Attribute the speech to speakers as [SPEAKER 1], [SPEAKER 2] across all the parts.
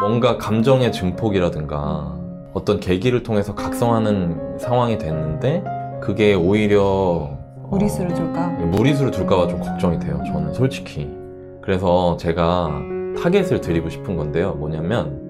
[SPEAKER 1] 뭔가 감정의 증폭이라든가 어떤 계기를 통해서 각성하는 상황이 됐는데 그게 오히려
[SPEAKER 2] 무리수를 줄까?
[SPEAKER 1] 무리수를 줄까봐 좀 걱정이 돼요. 저는 솔직히. 그래서 제가 타겟을 드리고 싶은 건데요. 뭐냐면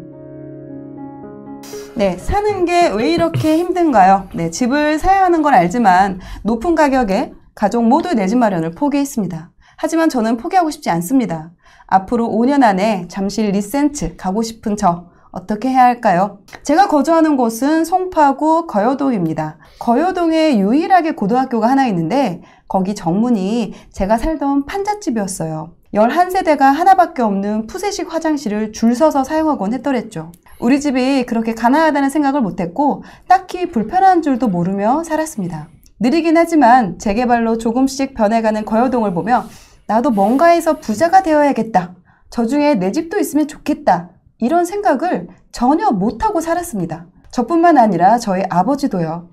[SPEAKER 2] 네, 사는 게 왜 이렇게 힘든가요? 네, 집을 사야 하는 걸 알지만 높은 가격에 가족 모두 내 집 마련을 포기했습니다. 하지만 저는 포기하고 싶지 않습니다. 앞으로 5년 안에 잠실 리센츠 가고 싶은 저 어떻게 해야 할까요? 제가 거주하는 곳은 송파구 거여동입니다. 거여동에 유일하게 고등학교가 하나 있는데 거기 정문이 제가 살던 판잣집이었어요. 11세대가 하나밖에 없는 푸세식 화장실을 줄 서서 사용하곤 했더랬죠. 우리 집이 그렇게 가난하다는 생각을 못했고 딱히 불편한 줄도 모르며 살았습니다. 느리긴 하지만 재개발로 조금씩 변해가는 거여동을 보며 나도 뭔가에서 부자가 되어야겠다. 저 중에 내 집도 있으면 좋겠다. 이런 생각을 전혀 못하고 살았습니다. 저뿐만 아니라 저희 아버지도요.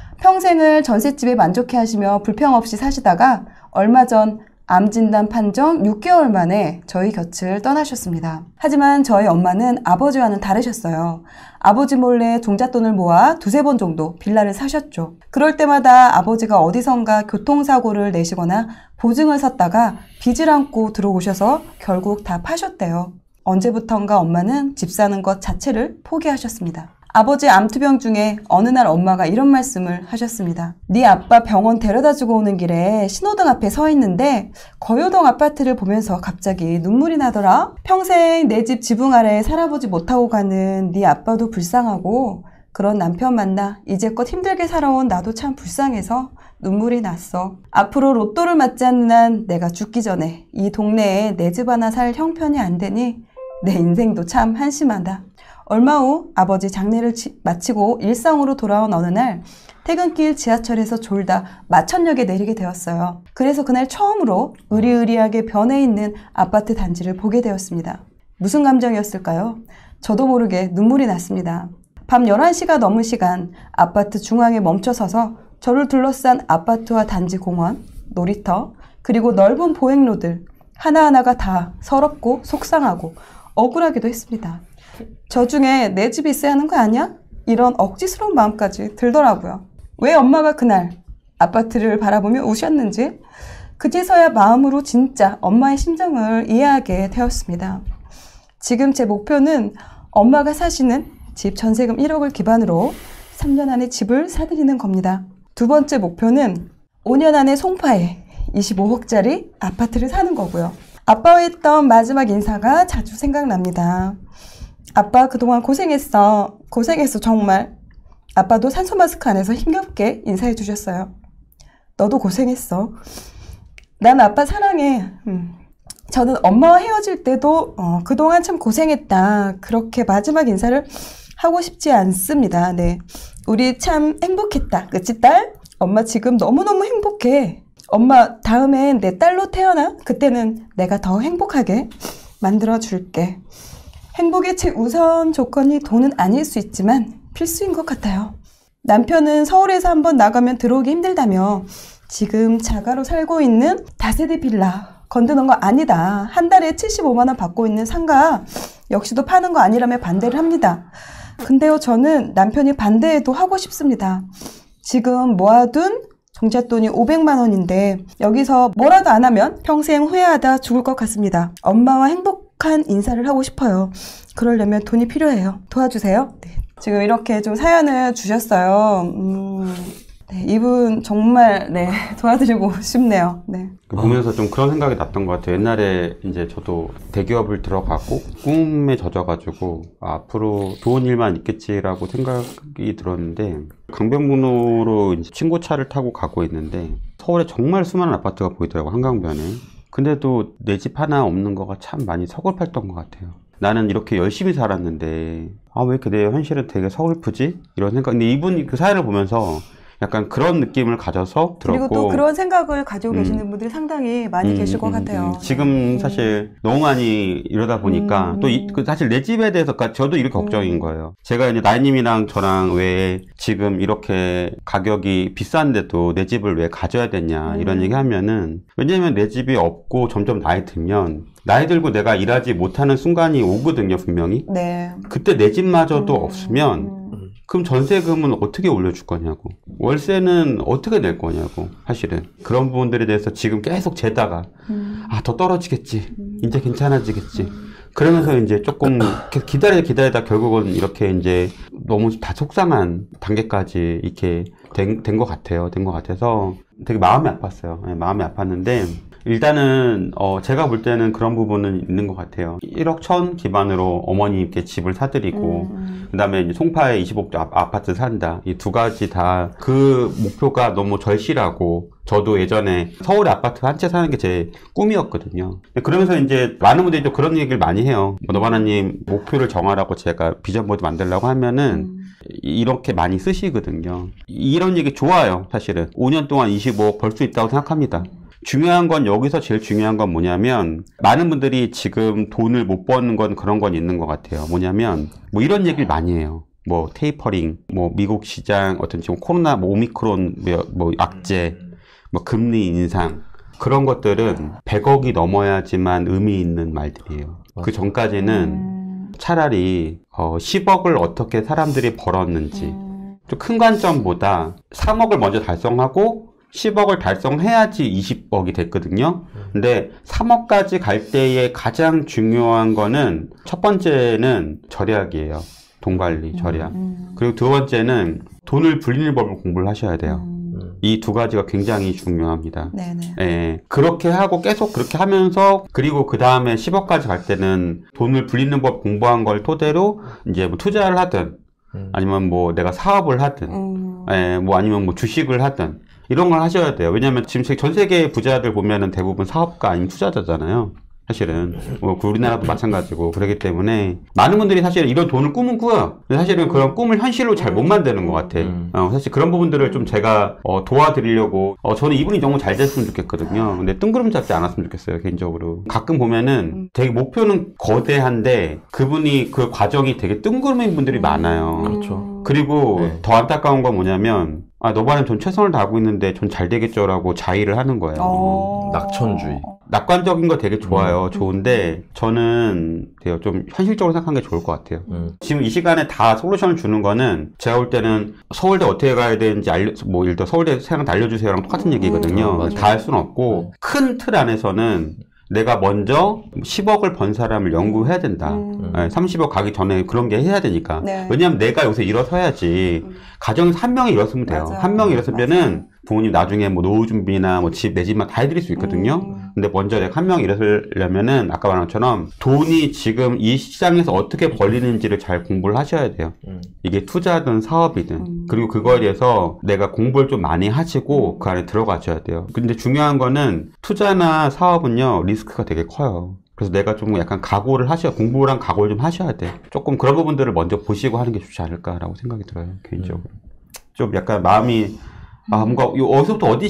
[SPEAKER 2] 평생을 전셋집에 만족해 하시며 불평 없이 사시다가 얼마 전 암진단 판정 6개월 만에 저희 곁을 떠나셨습니다. 하지만 저희 엄마는 아버지와는 다르셨어요. 아버지 몰래 종잣돈을 모아 두세 번 정도 빌라를 사셨죠. 그럴 때마다 아버지가 어디선가 교통사고를 내시거나 보증을 섰다가 빚을 안고 들어오셔서 결국 다 파셨대요. 언제부턴가 엄마는 집 사는 것 자체를 포기하셨습니다. 아버지 암투병 중에 어느 날 엄마가 이런 말씀을 하셨습니다. 네 아빠 병원 데려다주고 오는 길에 신호등 앞에 서 있는데 거여동 아파트를 보면서 갑자기 눈물이 나더라. 평생 내 집 지붕 아래에 살아보지 못하고 가는 네 아빠도 불쌍하고 그런 남편 만나 이제껏 힘들게 살아온 나도 참 불쌍해서 눈물이 났어. 앞으로 로또를 맞지 않는 한 내가 죽기 전에 이 동네에 내 집 하나 살 형편이 안 되니 내 인생도 참 한심하다. 얼마 후 아버지 장례를 마치고 일상으로 돌아온 어느 날 퇴근길 지하철에서 졸다 마천역에 내리게 되었어요. 그래서 그날 처음으로 으리으리하게 변해 있는 아파트 단지를 보게 되었습니다. 무슨 감정이었을까요? 저도 모르게 눈물이 났습니다. 밤 11시가 넘은 시간 아파트 중앙에 멈춰서서 저를 둘러싼 아파트와 단지 공원, 놀이터, 그리고 넓은 보행로들 하나하나가 다 서럽고 속상하고 억울하기도 했습니다. 저 중에 내 집이 있어야 하는 거 아니야? 이런 억지스러운 마음까지 들더라고요. 왜 엄마가 그날 아파트를 바라보며 우셨는지 그제서야 마음으로 진짜 엄마의 심정을 이해하게 되었습니다. 지금 제 목표는 엄마가 사시는 집 전세금 1억을 기반으로 3년 안에 집을 사드리는 겁니다. 두 번째 목표는 5년 안에 송파에 25억짜리 아파트를 사는 거고요. 아빠와 했던 마지막 인사가 자주 생각납니다. 아빠 그동안 고생했어. 고생했어 정말. 아빠도 산소 마스크 안에서 힘겹게 인사해 주셨어요. 너도 고생했어. 난 아빠 사랑해. 저는 엄마와 헤어질 때도 그동안 참 고생했다. 그렇게 마지막 인사를 하고 싶지 않습니다. 네, 우리 참 행복했다. 그치 딸? 엄마 지금 너무너무 행복해. 엄마 다음엔 내 딸로 태어나? 그때는 내가 더 행복하게 만들어줄게. 행복의 최우선 조건이 돈은 아닐 수 있지만 필수인 것 같아요. 남편은 서울에서 한번 나가면 들어오기 힘들다며 지금 자가로 살고 있는 다세대 빌라 건드는 거 아니다. 한 달에 75만 원 받고 있는 상가 역시도 파는 거 아니라며 반대를 합니다. 근데요 저는 남편이 반대해도 하고 싶습니다. 지금 모아둔 종잣돈이 500만 원인데 여기서 뭐라도 안 하면 평생 후회하다 죽을 것 같습니다. 엄마와 행복한 인사를 하고 싶어요. 그러려면 돈이 필요해요. 도와주세요. 네. 지금 이렇게 좀 사연을 주셨어요. 네, 이분 정말 네, 도와드리고 싶네요. 네.
[SPEAKER 3] 보면서 좀 그런 생각이 났던 것 같아요. 옛날에 이제 저도 대기업을 들어가고 꿈에 젖어가지고 앞으로 좋은 일만 있겠지라고 생각이 들었는데 강변북로로 이제 친구 차를 타고 가고 있는데 서울에 정말 수많은 아파트가 보이더라고 한강변에. 근데도 내 집 하나 없는 거가 참 많이 서글펐던 것 같아요. 나는 이렇게 열심히 살았는데 왜 이렇게 내 현실은 되게 서글프지? 이런 생각. 근데 이분 그 사연을 보면서 약간 그런 느낌을 가져서 들었고.
[SPEAKER 2] 그리고 또 그런 생각을 가지고 계시는 분들이 상당히 많이 계실 것 같아요.
[SPEAKER 3] 지금 사실 너무 많이 이러다 보니까 또 사실 내 집에 대해서 저도 이렇게 걱정인 거예요. 제가 이제 나이님이랑 저랑 왜 지금 이렇게 가격이 비싼데도 내 집을 왜 가져야 되냐 이런 얘기 하면은, 왜냐면 내 집이 없고 점점 나이 들면 나이 들고 내가 일하지 못하는 순간이 오거든요, 분명히.
[SPEAKER 2] 네.
[SPEAKER 3] 그때 내 집마저도 없으면 그럼 전세금은 어떻게 올려줄 거냐고, 월세는 어떻게 낼 거냐고. 사실은 그런 부분들에 대해서 지금 계속 재다가 더 떨어지겠지, 이제 괜찮아지겠지, 그러면서 이제 조금 기다리다 결국은 이렇게 이제 너무 다 속상한 단계까지 이렇게 된 것 같아요. 된 것 같아서 되게 마음이 아팠어요. 네, 마음이 아팠는데, 일단은 제가 볼 때는 그런 부분은 있는 것 같아요. 1억 1천 기반으로 어머님께 집을 사드리고 그 다음에 이제 송파에 25도 아파트 산다, 이 두 가지 다 그 목표가 너무 절실하고, 저도 예전에 서울에 아파트 한 채 사는 게 제 꿈이었거든요. 그러면서 이제 많은 분들이 또 그런 얘기를 많이 해요. 너바나님 목표를 정하라고 제가 비전보드 만들려고 하면은 이렇게 많이 쓰시거든요. 이런 얘기 좋아요. 사실은 5년 동안 25억 벌 수 있다고 생각합니다. 중요한 건, 여기서 제일 중요한 건 뭐냐면, 많은 분들이 지금 돈을 못 버는 건 그런 건 있는 것 같아요. 뭐냐면 뭐 이런 얘기를 많이 해요. 뭐 테이퍼링, 뭐 미국 시장 어떤 지금 코로나, 뭐 오미크론, 뭐 악재, 뭐 금리 인상, 그런 것들은 100억이 넘어야지만 의미 있는 말들이에요. 그 전까지는 차라리 10억을 어떻게 사람들이 벌었는지, 좀 큰 관점보다 3억을 먼저 달성하고 10억을 달성해야지 20억이 됐거든요. 근데 3억까지 갈 때의 가장 중요한 거는, 첫 번째는 절약이에요. 돈 관리, 절약. 그리고 두 번째는 돈을 불리는 법을 공부를 하셔야 돼요. 이 두 가지가 굉장히 중요합니다.
[SPEAKER 2] 네네.
[SPEAKER 3] 예, 그렇게 하고 계속 그렇게 하면서, 그리고 그 다음에 10억까지 갈 때는 돈을 불리는 법 공부한 걸 토대로 이제 뭐 투자를 하든, 아니면 뭐 내가 사업을 하든, 예, 뭐 아니면 뭐 주식을 하든, 이런 걸 하셔야 돼요. 왜냐하면 지금 전 세계 부자들 보면은 대부분 사업가 아니면 투자자잖아요. 사실은 뭐 우리나라도 마찬가지고. 그렇기 때문에 많은 분들이 사실 이런 돈을 꿈은 꾸요. 근데 사실은 그런 꿈을 현실로 잘 못 만드는 것 같아. 사실 그런 부분들을 좀 제가 도와드리려고, 저는 이분이 너무 잘 됐으면 좋겠거든요. 근데 뜬구름 잡지 않았으면 좋겠어요, 개인적으로. 가끔 보면은 되게 목표는 거대한데 그분이 그 과정이 되게 뜬구름인 분들이 많아요.
[SPEAKER 1] 그렇죠.
[SPEAKER 3] 그리고
[SPEAKER 1] 네.
[SPEAKER 3] 더 안타까운 건 뭐냐면, 너바는 전 최선을 다하고 있는데 전 잘 되겠죠라고 자의를 하는 거예요.
[SPEAKER 1] 낙천주의.
[SPEAKER 3] 낙관적인 거 되게 좋아요. 좋은데 저는 좀 현실적으로 생각하는 게 좋을 것 같아요. 지금 이 시간에 다 솔루션을 주는 거는, 제가 볼 때는 서울대 어떻게 가야 되는지 뭐 예를 들어 서울대 생각 알려주세요랑 똑같은 얘기거든요. 다 할 수는 없고, 큰 틀 안에서는 내가 먼저 10억을 번 사람을 연구해야 된다. 30억 가기 전에 그런 게 해야 되니까.
[SPEAKER 2] 네.
[SPEAKER 3] 왜냐하면 내가 여기서 일어서야지. 가정에서 한 명이 일어서면 돼요.
[SPEAKER 2] 맞아요.
[SPEAKER 3] 한 명이 일어서면은 부모님 나중에 뭐 노후 준비나 뭐 집, 내 집만 다 해드릴 수 있거든요. 근데 먼저 내가 한 명이 일어서려면은 아까 말한 것처럼 돈이 지금 이 시장에서 어떻게 벌리는지를 잘 공부를 하셔야 돼요. 이게 투자든 사업이든. 그리고 그거에 대해서 내가 공부를 좀 많이 하시고 그 안에 들어가셔야 돼요. 근데 중요한 거는, 투자나 사업은요, 리스크가 되게 커요. 그래서 내가 좀 약간 공부랑 각오를 좀 하셔야 돼. 조금 그런 부분들을 먼저 보시고 하는 게 좋지 않을까라고 생각이 들어요, 개인적으로. 좀 약간 마음이, 뭔가 어디서부터 어디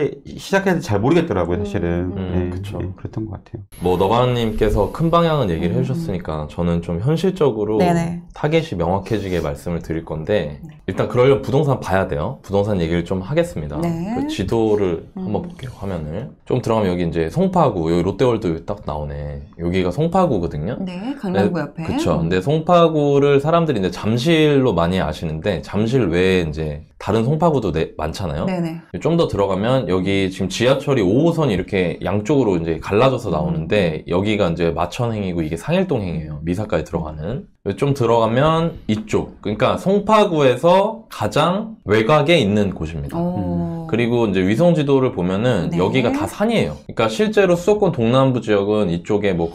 [SPEAKER 3] 시작해야 될지 잘 모르겠더라고요, 사실은. 네,
[SPEAKER 1] 그쵸.
[SPEAKER 3] 네, 그랬던 것 같아요.
[SPEAKER 1] 뭐 너바나님께서 큰 방향은 얘기를 해주셨으니까 저는 좀 현실적으로
[SPEAKER 2] 네네.
[SPEAKER 1] 타겟이 명확해지게 말씀을 드릴 건데, 일단 그러려면 부동산 봐야 돼요. 부동산 얘기를 좀 하겠습니다.
[SPEAKER 2] 네.
[SPEAKER 1] 그 지도를 한번 볼게요, 화면을. 좀 들어가면 여기 이제 송파구, 여기 롯데월드 딱 나오네. 여기가 송파구거든요.
[SPEAKER 2] 네, 강남구 옆에.
[SPEAKER 1] 그쵸. 근데 송파구를 사람들이 이제 잠실로 많이 아시는데, 잠실 외에 이제 다른 송파구도 많잖아요.
[SPEAKER 2] 네네.
[SPEAKER 1] 좀 더 들어가면 여기 지금 지하철이 5호선이 이렇게 양쪽으로 이제 갈라져서 나오는데, 여기가 이제 마천행이고 이게 상일동행이에요. 미사까지 들어가는. 좀 들어가면 이쪽. 그러니까 송파구에서 가장 외곽에 있는 곳입니다. 그리고 이제 위성 지도를 보면은
[SPEAKER 2] 네.
[SPEAKER 1] 여기가 다 산이에요. 그러니까 실제로 수도권 동남부 지역은 이쪽에 뭐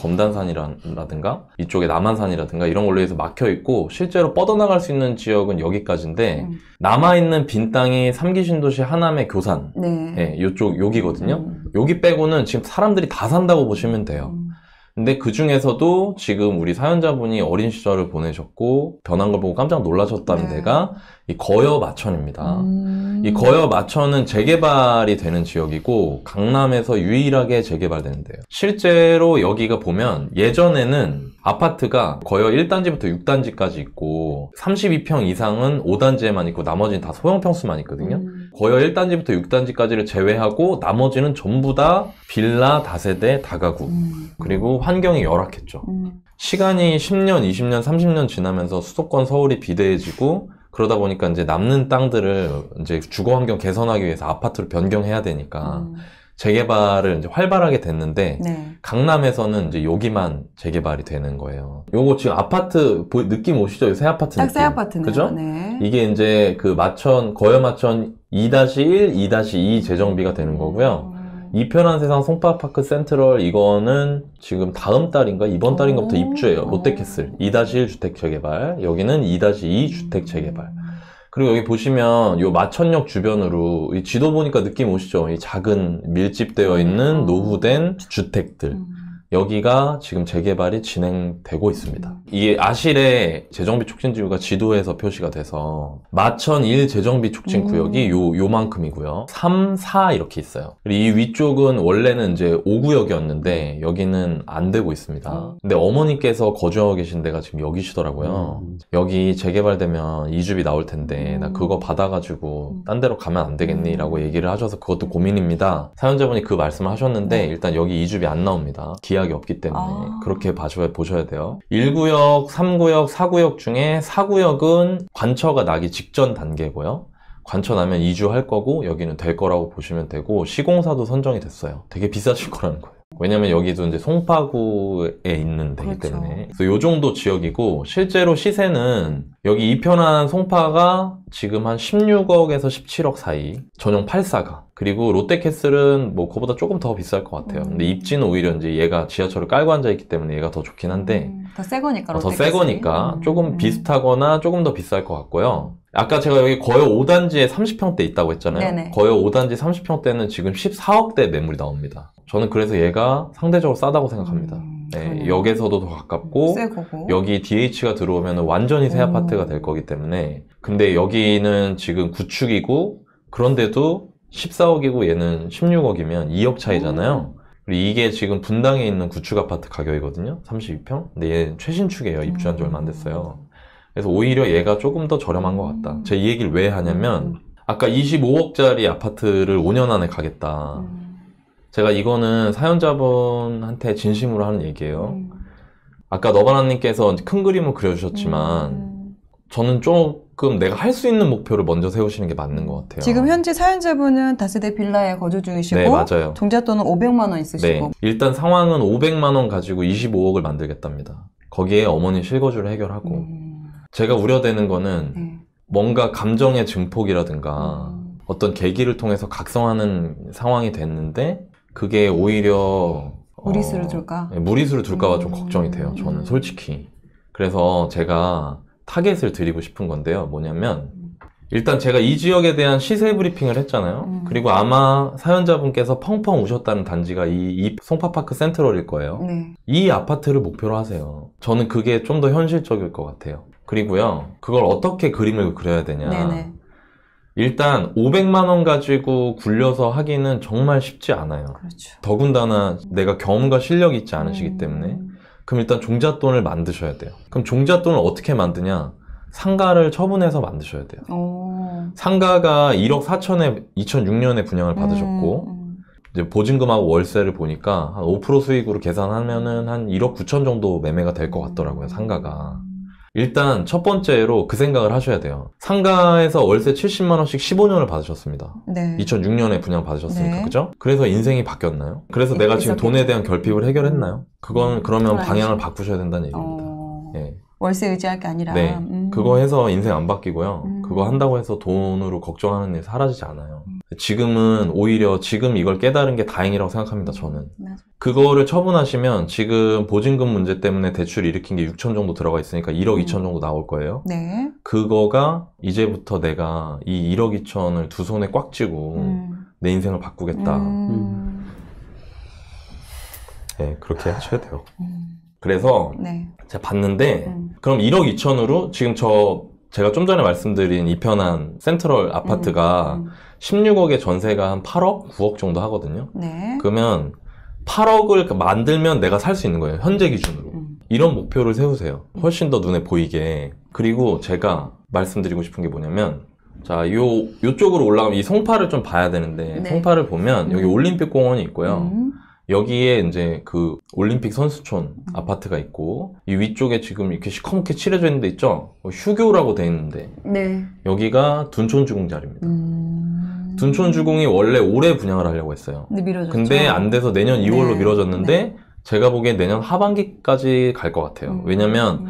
[SPEAKER 1] 검단산이라든가 이쪽에 남한산이라든가 이런 걸로 해서 막혀 있고, 실제로 뻗어나갈 수 있는 지역은 여기까지인데, 남아있는 빈 땅이 3기 신도시 하남의 교산.
[SPEAKER 2] 네.
[SPEAKER 1] 네, 요쪽, 여기거든요. 여기 빼고는 지금 사람들이 다 산다고 보시면 돼요. 근데 그 중에서도 지금 우리 사연자분이 어린 시절을 보내셨고 변한 걸 보고 깜짝 놀라셨다는
[SPEAKER 2] 네.
[SPEAKER 1] 데가 이 거여 마천입니다. 이 거여 마천은 재개발이 되는 지역이고 강남에서 유일하게 재개발되는 데요. 실제로 여기가 보면 예전에는 아파트가 거여 1단지부터 6단지까지 있고 32평 이상은 5단지에만 있고 나머지는 다 소형 평수만 있거든요. 거여 1단지부터 6단지까지를 제외하고 나머지는 전부 다 빌라, 다세대, 다가구. 그리고 환경이 열악했죠. 시간이 10년, 20년, 30년 지나면서 수도권 서울이 비대해지고 그러다 보니까 이제 남는 땅들을 이제 주거 환경 개선하기 위해서 아파트로 변경해야 되니까 재개발을 이제 활발하게 됐는데
[SPEAKER 2] 네.
[SPEAKER 1] 강남에서는 이제 여기만 재개발이 되는 거예요. 요거 지금 아파트 느낌 오시죠? 새 아파트
[SPEAKER 2] 딱
[SPEAKER 1] 느낌.
[SPEAKER 2] 새 아파트네요.
[SPEAKER 1] 그죠?
[SPEAKER 2] 네.
[SPEAKER 1] 이게 이제 그 마천, 거여 마천 2-1, 2-2 재정비가 되는 거고요. 이편한 세상 송파파크 센트럴 이거는 지금 다음 달인가 이번 달인가부터 입주해요. 롯데캐슬 2-1 주택 재개발, 여기는 2-2 주택 재개발. 그리고 여기 보시면 요 마천역 주변으로 이 지도 보니까 느낌 오시죠? 이 작은 밀집되어 있는 노후된 주택들. 여기가 지금 재개발이 진행되고 있습니다. 이게 아실의 재정비 촉진지구가 지도에서 표시가 돼서 마천 1 재정비 촉진 구역이 요만큼이고요. 3, 4 이렇게 있어요. 그리고 이 위쪽은 원래는 이제 5구역이었는데 여기는 안 되고 있습니다. 근데 어머니께서 거주하고 계신 데가 지금 여기시더라고요. 여기 재개발되면 이주비 나올 텐데 나 그거 받아가지고 딴 데로 가면 안 되겠니? 라고 얘기를 하셔서 그것도 고민입니다. 사연자분이 그 말씀을 하셨는데 일단 여기 이주비 안 나옵니다. 기약이 없기 때문에 그렇게 보셔야 돼요. 1구역, 3구역, 4구역 중에 4구역은 관처가 나기 직전 단계고요. 관처 나면 이주할 거고 여기는 될 거라고 보시면 되고 시공사도 선정이 됐어요. 되게 비싸질 거라는 거예요. 왜냐면 여기도 이제 송파구에 있는 데이기
[SPEAKER 2] 그렇죠.
[SPEAKER 1] 때문에. 그래서 요 정도 지역이고 실제로 시세는 여기 이편한 송파가 지금 한 16억에서 17억 사이. 전용 84가. 그리고 롯데캐슬은 뭐 그거보다 조금 더 비쌀 것 같아요. 근데 입지는 오히려 이제 얘가 지하철을 깔고 앉아있기 때문에 얘가 더 좋긴 한데
[SPEAKER 2] 더 새 거니까.
[SPEAKER 1] 더 새 거니까 조금 비슷하거나 조금 더 비쌀 것 같고요. 아까 제가 여기 거여 5단지에 30평대 있다고 했잖아요.
[SPEAKER 2] 네네.
[SPEAKER 1] 거여 5단지 30평대는 지금 14억대 매물이 나옵니다. 저는 그래서 얘가 상대적으로 싸다고 생각합니다. 네,
[SPEAKER 2] 그러네요.
[SPEAKER 1] 역에서도 더 가깝고
[SPEAKER 2] 새 거고.
[SPEAKER 1] 여기 DH가 들어오면 완전히 새 아파트가 될 거기 때문에 근데 여기는 지금 구축이고 그런데도 14억이고 얘는 16억이면 2억 차이잖아요. 그리고 이게 지금 분당에 있는 구축 아파트 가격이거든요. 32평. 근데 얘는 최신축이에요. 입주한 지 얼마 안 됐어요. 그래서 오히려 얘가 조금 더 저렴한 것 같다. 제가 이 얘기를 왜 하냐면 아까 25억짜리 아파트를 5년 안에 가겠다. 제가 이거는 사연자분한테 진심으로 하는 얘기예요. 아까 너바나님께서 큰 그림을 그려주셨지만 저는 조금 내가 할 수 있는 목표를 먼저 세우시는 게 맞는 것 같아요.
[SPEAKER 2] 지금 현재 사연자분은 다세대 빌라에 거주 중이시고
[SPEAKER 1] 네, 맞아요.
[SPEAKER 2] 종잣돈은 500만 원 있으시고.
[SPEAKER 1] 네, 일단 상황은 500만 원 가지고 25억을 만들겠답니다. 거기에 어머니 실거주를 해결하고 제가 우려되는 거는
[SPEAKER 2] 네.
[SPEAKER 1] 뭔가 감정의 증폭이라든가 어떤 계기를 통해서 각성하는 상황이 됐는데 그게 오히려
[SPEAKER 2] 무리수를 둘까?
[SPEAKER 1] 네, 무리수를 둘까봐 좀 걱정이 돼요. 저는 솔직히. 그래서 제가 타겟을 드리고 싶은 건데요. 뭐냐면 일단 제가 이 지역에 대한 시세 브리핑을 했잖아요. 그리고 아마 사연자분께서 펑펑 우셨다는 단지가 이 송파파크 센트럴일 거예요.
[SPEAKER 2] 네.
[SPEAKER 1] 이 아파트를 목표로 하세요. 저는 그게 좀 더 현실적일 것 같아요. 그리고요, 그걸 어떻게 그림을 그려야 되냐.
[SPEAKER 2] 네네.
[SPEAKER 1] 일단 500만 원 가지고 굴려서 하기는 정말 쉽지 않아요.
[SPEAKER 2] 그렇죠.
[SPEAKER 1] 더군다나 내가 경험과 실력이 있지 않으시기 때문에. 그럼 일단 종잣돈을 만드셔야 돼요. 그럼 종잣돈을 어떻게 만드냐? 상가를 처분해서 만드셔야 돼요.
[SPEAKER 2] 오.
[SPEAKER 1] 상가가 1억 4천에 2006년에 분양을 받으셨고 이제 보증금하고 월세를 보니까 한 5% 수익으로 계산하면은 한 1억 9천 정도 매매가 될 것 같더라고요, 상가가. 일단 첫 번째로 그 생각을 하셔야 돼요. 상가에서 월세 70만 원씩 15년을 받으셨습니다.
[SPEAKER 2] 네.
[SPEAKER 1] 2006년에 분양 받으셨으니까,
[SPEAKER 2] 네.
[SPEAKER 1] 그죠? 그래서 인생이 바뀌었나요? 그래서
[SPEAKER 2] 네,
[SPEAKER 1] 내가 지금
[SPEAKER 2] 있었겠죠.
[SPEAKER 1] 돈에 대한 결핍을 해결했나요? 그건 그러면
[SPEAKER 2] 그건
[SPEAKER 1] 방향을
[SPEAKER 2] 아니죠.
[SPEAKER 1] 바꾸셔야 된다는 얘기입니다.
[SPEAKER 2] 네.
[SPEAKER 1] 예.
[SPEAKER 2] 월세 의지할 게 아니라.
[SPEAKER 1] 네. 그거 해서 인생 안 바뀌고요. 그거 한다고 해서 돈으로 걱정하는 일 사라지지 않아요. 지금은 오히려 지금 이걸 깨달은 게 다행이라고 생각합니다, 저는.
[SPEAKER 2] 맞아.
[SPEAKER 1] 그거를 처분하시면 지금 보증금 문제 때문에 대출 일으킨 게 6천 정도 들어가 있으니까 1억 2천 정도 나올 거예요.
[SPEAKER 2] 네.
[SPEAKER 1] 그거가 이제부터 내가 이 1억 2천을 두 손에 꽉 쥐고 내 인생을 바꾸겠다. 네, 그렇게 하셔야 돼요. 그래서
[SPEAKER 2] 네.
[SPEAKER 1] 제가 봤는데 그럼 1억 2천으로 지금 제가 좀 전에 말씀드린 이편한 센트럴 아파트가 16억의 전세가 한 8억, 9억 정도 하거든요.
[SPEAKER 2] 네.
[SPEAKER 1] 그러면 8억을 만들면 내가 살 수 있는 거예요. 현재 기준으로. 이런 목표를 세우세요. 훨씬 더 눈에 보이게. 그리고 제가 말씀드리고 싶은 게 뭐냐면 자, 요쪽으로 올라가면 이 송파를 좀 봐야 되는데
[SPEAKER 2] 네.
[SPEAKER 1] 송파를 보면 여기 올림픽 공원이 있고요. 여기에 이제 그 올림픽 선수촌 아파트가 있고 이 위쪽에 지금 이렇게 시커멓게 칠해져 있는 데 있죠? 휴교라고 돼 있는데
[SPEAKER 2] 네.
[SPEAKER 1] 여기가 둔촌주공 자리입니다. 둔촌주공이 원래 올해 분양을 하려고 했어요.
[SPEAKER 2] 근데 미뤄졌죠.
[SPEAKER 1] 근데 안 돼서 내년 2월로
[SPEAKER 2] 네.
[SPEAKER 1] 미뤄졌는데 제가 보기엔 내년 하반기까지 갈 것 같아요. 왜냐면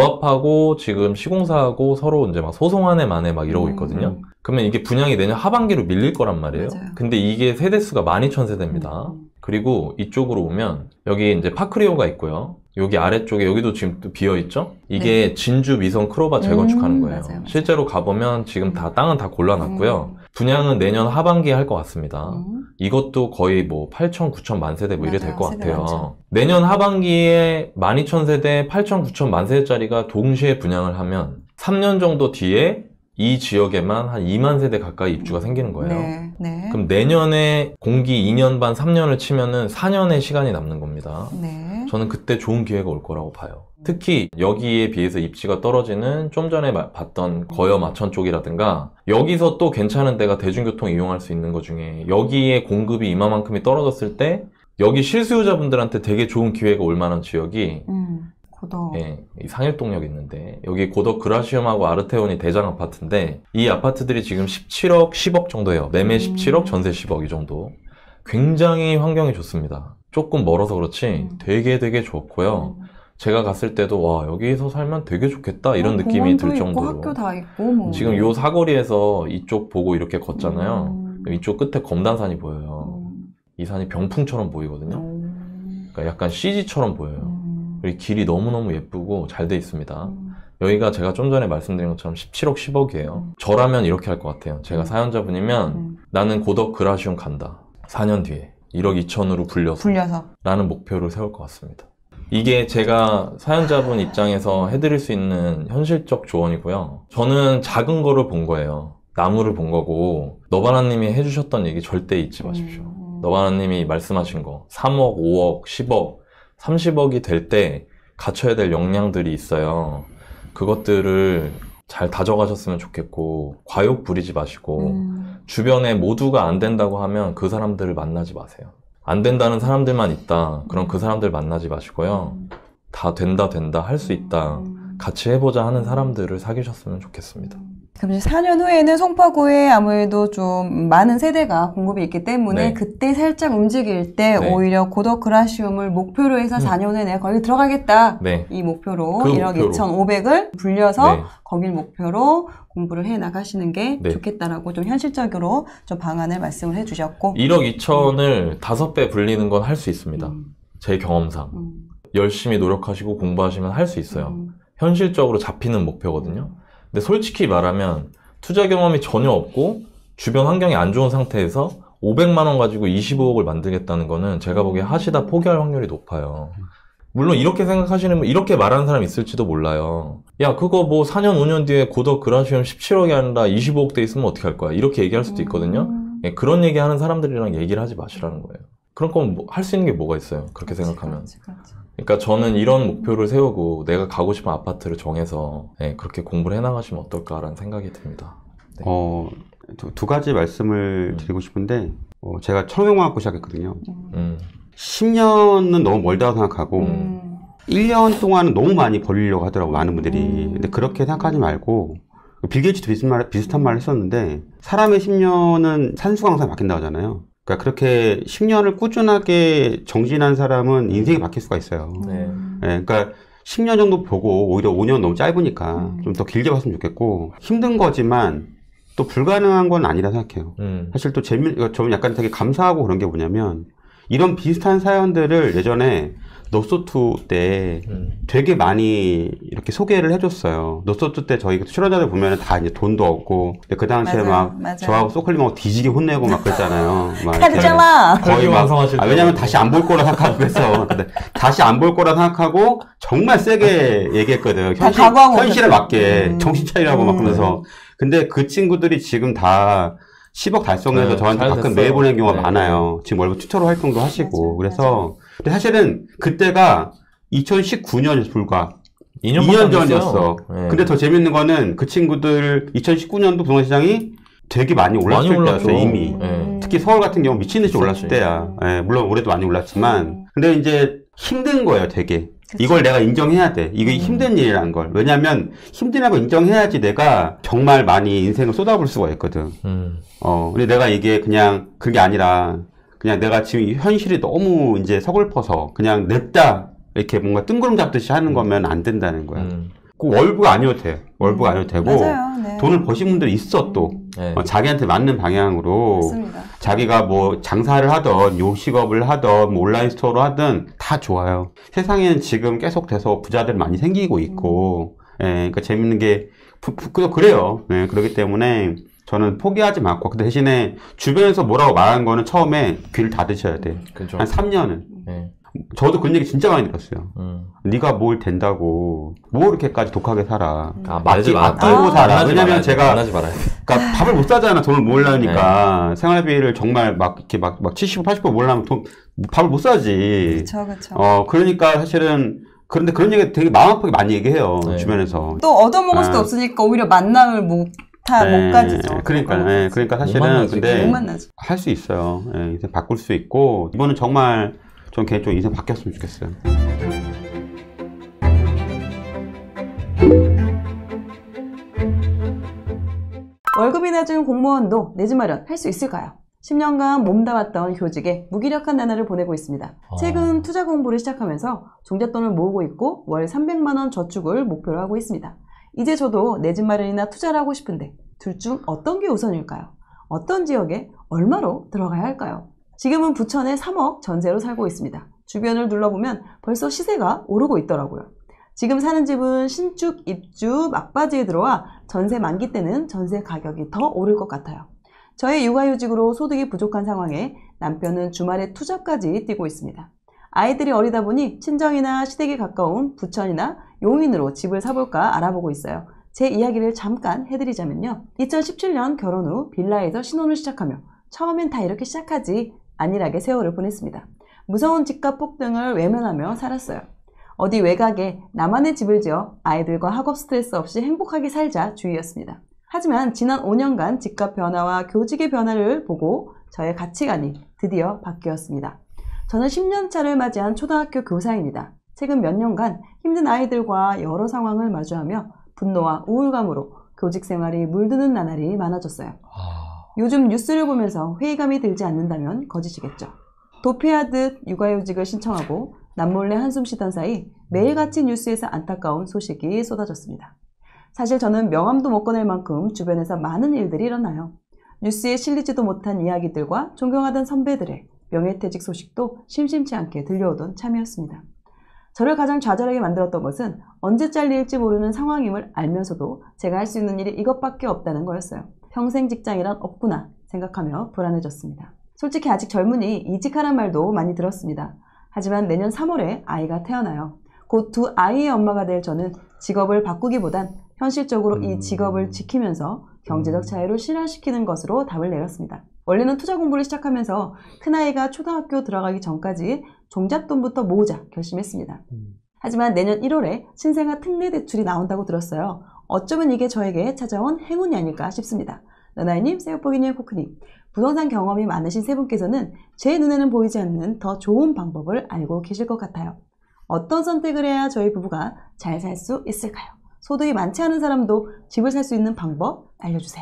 [SPEAKER 1] 조합하고 지금 시공사하고 서로 이제 막 소송안에 만에 막 이러고 있거든요. 그러면 이게 분양이 내년 하반기로 밀릴 거란 말이에요.
[SPEAKER 2] 맞아요.
[SPEAKER 1] 근데 이게 세대수가 12,000세대입니다. 그리고 이쪽으로 오면 여기 이제 파크리오가 있고요. 여기 아래쪽에 여기도 지금 또 비어 있죠? 이게 진주 미성 크로바 재건축하는 거예요.
[SPEAKER 2] 맞아요.
[SPEAKER 1] 실제로 가보면 지금 다 땅은 다 골라놨고요. 분양은 내년 하반기에 할 것 같습니다. 이것도 거의 뭐 8천, 9천 만 세대 뭐 이래 될 것
[SPEAKER 2] 맞아요. 세대
[SPEAKER 1] 같아요.
[SPEAKER 2] 많죠.
[SPEAKER 1] 내년 하반기에 12,000세대, 8천, 9천 만 세대짜리가 동시에 분양을 하면 3년 정도 뒤에 이 지역에만 한 2만 세대 가까이 입주가 생기는 거예요.
[SPEAKER 2] 네. 네.
[SPEAKER 1] 그럼 내년에 공기 2년 반, 3년을 치면은 4년의 시간이 남는 겁니다.
[SPEAKER 2] 네.
[SPEAKER 1] 저는 그때 좋은 기회가 올 거라고 봐요. 특히 여기에 비해서 입지가 떨어지는 좀 전에 봤던 거여 마천 쪽이라든가 여기서 또 괜찮은 데가 대중교통 이용할 수 있는 것 중에 여기에 공급이 이만큼이 떨어졌을 때 여기 실수요자분들한테 되게 좋은 기회가 올 만한 지역이
[SPEAKER 2] 고덕.
[SPEAKER 1] 예, 이 상일동역 있는데 여기 고덕 그라시움하고 아르테온이 대장 아파트인데 이 아파트들이 지금 17억, 10억 정도예요. 매매 17억, 전세 10억 이 정도. 굉장히 환경이 좋습니다. 조금 멀어서 그렇지 되게 좋고요. 제가 갔을 때도 와 여기서 살면 되게 좋겠다 이런 느낌이 들 정도로
[SPEAKER 2] 학교 다 있고 뭐.
[SPEAKER 1] 지금 요 사거리에서 이쪽 보고 이렇게 걷잖아요. 이쪽 끝에 검단산이 보여요. 이 산이 병풍처럼 보이거든요. 그러니까 약간 CG처럼 보여요. 그리고 길이 너무너무 예쁘고 잘 돼 있습니다. 여기가 제가 좀 전에 말씀드린 것처럼 17억, 10억이에요. 저라면 이렇게 할 것 같아요. 제가 사연자분이면 나는 고덕 그라시움 간다. 4년 뒤에 1억 2천으로 불려서 라는 목표를 세울 것 같습니다. 이게 제가 사연자분 입장에서 해드릴 수 있는 현실적 조언이고요. 저는 작은 거를 본 거예요. 나무를 본 거고 너바나님이 해주셨던 얘기 절대 잊지 마십시오. 너바나님이 말씀하신 거 3억, 5억, 10억 30억이 될 때 갖춰야 될 역량들이 있어요. 그것들을 잘 다져가셨으면 좋겠고 과욕 부리지 마시고 주변에 모두가 안 된다고 하면 그 사람들을 만나지 마세요. 안 된다는 사람들만 있다. 그럼 그 사람들 만나지 마시고요. 다 된다 할 수 있다. 같이 해보자 하는 사람들을 사귀셨으면 좋겠습니다.
[SPEAKER 2] 그럼 이제 4년 후에는 송파구에 아무래도 좀 많은 세대가 공급이 있기 때문에
[SPEAKER 1] 네.
[SPEAKER 2] 그때 살짝 움직일 때
[SPEAKER 1] 네.
[SPEAKER 2] 오히려 고덕 그라시움을 목표로 해서 4년 후에 내가 거기 들어가겠다.
[SPEAKER 1] 네.
[SPEAKER 2] 이 목표로
[SPEAKER 1] 그
[SPEAKER 2] 1억
[SPEAKER 1] 목표로.
[SPEAKER 2] 2,500을 불려서
[SPEAKER 1] 네.
[SPEAKER 2] 거길 목표로 공부를 해 나가시는 게
[SPEAKER 1] 네.
[SPEAKER 2] 좋겠다라고 좀 현실적으로 좀 방안을 말씀을 해주셨고
[SPEAKER 1] 1억 2천을 5배 불리는 건 할 수 있습니다. 제 경험상. 열심히 노력하시고 공부하시면 할 수 있어요. 현실적으로 잡히는 목표거든요. 근데 솔직히 말하면 투자 경험이 전혀 없고 주변 환경이 안 좋은 상태에서 500만 원 가지고 25억을 만들겠다는 거는 제가 보기에 하시다 포기할 확률이 높아요. 물론 이렇게 생각하시는 분, 이렇게 말하는 사람 있을지도 몰라요. 야, 그거 뭐 4년, 5년 뒤에 고덕 그라시움 17억이 아니라 25억대 있으면 어떻게 할 거야? 이렇게 얘기할 수도 있거든요. 예, 그런 얘기 하는 사람들이랑 얘기를 하지 마시라는 거예요. 그런 건 할 수 있는 게 뭐가 있어요? 그렇게 생각하면.
[SPEAKER 2] 그렇지.
[SPEAKER 1] 그러니까 저는 이런 목표를 세우고 내가 가고 싶은 아파트를 정해서 예, 그렇게 공부를 해나가시면 어떨까라는 생각이 듭니다. 네.
[SPEAKER 3] 두 가지 말씀을 드리고 싶은데 제가 청영공학부 시작했거든요. 10년은 너무 멀다고 생각하고 1년 동안은 너무 많이 벌리려고 하더라고 많은 분들이. 근데 그렇게 생각하지 말고 빌 게이츠도 비슷한 말을 했었는데 사람의 10년은 산수강사에 바뀐다고 하잖아요. 그러니까 그렇게 10년을 꾸준하게 정진한 사람은 인생이 바뀔 수가 있어요.
[SPEAKER 1] 네.
[SPEAKER 3] 네, 그러니까 10년 정도 보고 오히려 5년 너무 짧으니까 좀 더 길게 봤으면 좋겠고 힘든 거지만 또 불가능한 건 아니라 생각해요. 사실 또 저는 약간 되게 감사하고 그런 게 뭐냐면 이런 비슷한 사연들을 예전에 노소투 때 되게 많이 이렇게 소개를 해줬어요. 노소투 때 저희 출연자들 보면 다 이제 돈도 없고 그 당시에
[SPEAKER 2] 맞아요.
[SPEAKER 3] 저하고 소클님하고 뒤지게 혼내고 막 그랬잖아요.
[SPEAKER 2] 카드잖아.
[SPEAKER 3] 거의 막
[SPEAKER 1] 완성하실
[SPEAKER 3] 왜냐면 다시 안 볼 거라 생각하고 그래서 근데 다시 안 볼 거라 생각하고 정말 세게 얘기했거든. 현실에 맞게 정신 차리라고 막 그러면서. 근데 그 친구들이 지금 다 10억 달성해서 저한테 가끔 메일 보내는 경우가 많아요. 지금 월급 튜터로 활동도 하시고. 그래서 근데 사실은 그때가 2019년에서 불과 2년 전이었어. 근데 더 재밌는 거는 그 친구들 2019년도 부동산 시장이 되게 많이 올랐을 때였어요, 이미. 특히 서울 같은 경우 미친 듯이 올랐을 때야. 물론 올해도 많이 올랐지만. 근데 이제 힘든 거예요, 되게.
[SPEAKER 2] 그치.
[SPEAKER 3] 이걸 내가 인정해야 돼. 이게 힘든 일이라는 걸. 왜냐면 힘드냐고 인정해야지 내가 정말 많이 인생을 쏟아볼 수가 있거든. 근데 내가 이게 그냥 그게 아니라 그냥 내가 지금 현실이 너무 이제 서글퍼서 그냥 냅다 이렇게 뭔가 뜬구름 잡듯이 하는 거면 안 된다는 거야. 꼭 월부가 아니어도 돼. 월부가 아니어도 되고
[SPEAKER 2] 맞아요. 네.
[SPEAKER 3] 돈을 버신 분들이 있어 또. 자기한테 맞는 방향으로
[SPEAKER 2] 맞습니다.
[SPEAKER 3] 자기가 뭐 장사를 하던 요식업을 하던 뭐 온라인 스토어를 하든 다 좋아요. 세상에는 지금 계속돼서 부자들 많이 생기고 있고 그러니까 재밌는 게 그래요. 그렇기 때문에 저는 포기하지 않고 그 대신에 주변에서 뭐라고 말하는 거는 처음에 귀를 닫으셔야 돼.
[SPEAKER 1] 그죠.
[SPEAKER 3] 한 3년은. 저도 그런 얘기 진짜 많이 들었어요. 네가 뭘 된다고 뭐 이렇게까지 독하게 살아. 아끼고 살아. 왜냐면 제가 그러니까 밥을 못 사잖아. 돈을 모으려니까 생활비를 정말 막 이렇게 막 70%, 80% 모으려면 밥을 못 사지.
[SPEAKER 2] 그렇죠.
[SPEAKER 3] 그러니까 사실은 그런데 그런 얘기 되게 마음 아프게 많이 얘기해요. 주변에서.
[SPEAKER 2] 또 얻어먹을 수도 없으니까 오히려 만남을 못 가지죠.
[SPEAKER 3] 그러니까 사실은 근데 할 수 있어요. 인생 바꿀 수 있고 이번은 정말 전 개인적으로 인생 바뀌었으면 좋겠어요.
[SPEAKER 2] 월급이 낮은 공무원도 내 집 마련 할 수 있을까요? 10년간 몸담았던 교직에 무기력한 나날을 보내고 있습니다. 최근 투자 공부를 시작하면서 종잣돈을 모으고 있고 월 300만 원 저축을 목표로 하고 있습니다. 이제 저도 내 집 마련이나 투자를 하고 싶은데 둘 중 어떤 게 우선일까요? 어떤 지역에 얼마로 들어가야 할까요? 지금은 부천에 3억 전세로 살고 있습니다. 주변을 둘러보면 벌써 시세가 오르고 있더라고요. 지금 사는 집은 신축, 입주, 막바지에 들어와 전세 만기 때는 전세 가격이 더 오를 것 같아요. 저의 육아휴직으로 소득이 부족한 상황에 남편은 주말에 투잡까지 뛰고 있습니다. 아이들이 어리다 보니 친정이나 시댁이 가까운 부천이나 용인으로 집을 사볼까 알아보고 있어요. 제 이야기를 잠깐 해드리자면요. 2017년 결혼 후 빌라에서 신혼을 시작하며 처음엔 다 이렇게 시작하지 안일하게 세월을 보냈습니다. 무서운 집값 폭등을 외면하며 살았어요. 어디 외곽에 나만의 집을 지어 아이들과 학업 스트레스 없이 행복하게 살자 주의였습니다. 하지만 지난 5년간 집값 변화와 교직의 변화를 보고 저의 가치관이 드디어 바뀌었습니다. 저는 10년 차를 맞이한 초등학교 교사입니다. 최근 몇 년간 힘든 아이들과 여러 상황을 마주하며 분노와 우울감으로 교직 생활이 물드는 나날이 많아졌어요. 요즘 뉴스를 보면서 회의감이 들지 않는다면 거짓이겠죠. 도피하듯 육아휴직을 신청하고 남몰래 한숨 쉬던 사이 매일같이 뉴스에서 안타까운 소식이 쏟아졌습니다. 사실 저는 명함도 못 꺼낼 만큼 주변에서 많은 일들이 일어나요. 뉴스에 실리지도 못한 이야기들과 존경하던 선배들의 명예퇴직 소식도 심심치 않게 들려오던 참이었습니다. 저를 가장 좌절하게 만들었던 것은 언제 잘릴지 모르는 상황임을 알면서도 제가 할 수 있는 일이 이것밖에 없다는 거였어요. 평생 직장이란 없구나 생각하며 불안해졌습니다. 솔직히 아직 젊으니 이직하란 말도 많이 들었습니다. 하지만 내년 3월에 아이가 태어나요. 곧 두 아이의 엄마가 될 저는 직업을 바꾸기보단 현실적으로 이 직업을 지키면서 경제적 자유를 실현시키는 것으로 답을 내렸습니다. 원래는 투자 공부를 시작하면서 큰아이가 초등학교 들어가기 전까지 종잣돈부터 모으자 결심했습니다. 하지만 내년 1월에 신생아 특례 대출이 나온다고 들었어요. 어쩌면 이게 저에게 찾아온 행운이 아닐까 싶습니다. 너나이님, 새우포기님, 코크님, 부동산 경험이 많으신 세 분께서는 제 눈에는 보이지 않는 더 좋은 방법을 알고 계실 것 같아요. 어떤 선택을 해야 저희 부부가 잘 살 수 있을까요? 소득이 많지 않은 사람도 집을 살 수 있는 방법 알려주세요.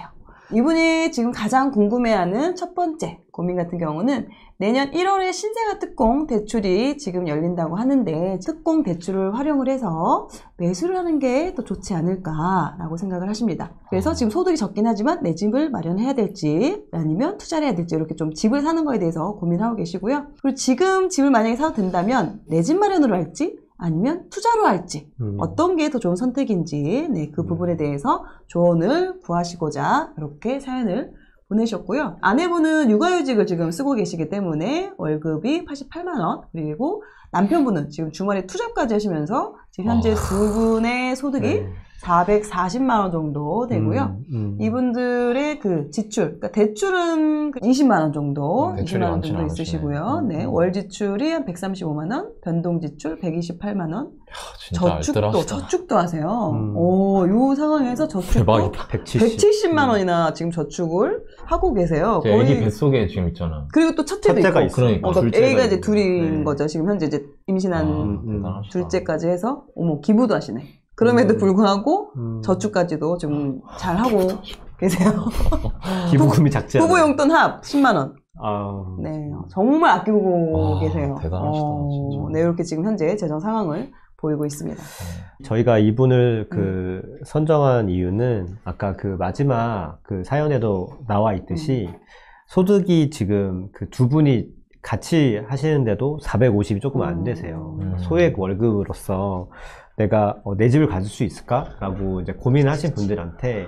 [SPEAKER 2] 이분이 지금 가장 궁금해하는 첫 번째 고민 같은 경우는 내년 1월에 신생아 특공 대출이 지금 열린다고 하는데 특공 대출을 활용을 해서 매수를 하는 게 더 좋지 않을까라고 생각을 하십니다. 그래서 지금 소득이 적긴 하지만 내 집을 마련해야 될지 아니면 투자를 해야 될지 이렇게 좀 집을 사는 거에 대해서 고민하고 계시고요. 그리고 지금 집을 만약에 사도 된다면 내 집 마련으로 할지 아니면 투자로 할지 어떤 게 더 좋은 선택인지 네, 그 부분에 대해서 조언을 구하시고자 이렇게 사연을 보내셨고요. 아내분은 육아휴직을 지금 쓰고 계시기 때문에 월급이 88만 원 그리고 남편분은 지금 주말에 투잡까지 하시면서 지금 현재 두 분의 소득이
[SPEAKER 4] 네.
[SPEAKER 2] 440만 원 정도 되고요. 이분들의 그 지출, 그러니까 대출은 20만 원 정도,
[SPEAKER 1] 대출이
[SPEAKER 2] 20만 원
[SPEAKER 1] 많지는
[SPEAKER 2] 정도
[SPEAKER 1] 않으시네.
[SPEAKER 2] 있으시고요. 네, 월 지출이 한 135만 원, 변동 지출 128만 원,
[SPEAKER 1] 진짜
[SPEAKER 2] 저축도
[SPEAKER 1] 알뜰하시다.
[SPEAKER 2] 저축도 하세요. 요 상황에서 저축도
[SPEAKER 1] 대박이다.
[SPEAKER 2] 170만 원이나 지금 저축을 하고 계세요.
[SPEAKER 1] 제 애기 뱃속에 지금 있잖아.
[SPEAKER 2] 그리고 또 첫째도
[SPEAKER 3] 첫째가
[SPEAKER 2] 있고.
[SPEAKER 3] 있어.
[SPEAKER 1] 그러니까.
[SPEAKER 2] 그러니까
[SPEAKER 3] 둘째가
[SPEAKER 2] A가 이제
[SPEAKER 3] 있고.
[SPEAKER 2] 둘인
[SPEAKER 3] 네.
[SPEAKER 2] 거죠. 지금 현재 이제 임신한
[SPEAKER 1] 대단하시다.
[SPEAKER 2] 둘째까지 해서 어머 기부도 하시네. 그럼에도 불구하고 저축까지도 좀 잘 하고 계세요.
[SPEAKER 3] 기부금이 작지 않아요.
[SPEAKER 2] 부부 용돈 합 10만 원.
[SPEAKER 3] 아,
[SPEAKER 2] 네, 정말 아끼고 계세요.
[SPEAKER 1] 대단하시다, 진짜.
[SPEAKER 2] 네, 이렇게 지금 현재 재정 상황을 보이고 있습니다.
[SPEAKER 4] 저희가 이분을 그 선정한 이유는 아까 그 마지막 그 사연에도 나와 있듯이 소득이 지금 그 두 분이 같이 하시는데도 450이 조금 안 되세요. 소액 월급으로서 내가 내 집을 가질 수 있을까라고 이제 고민하신 분들한테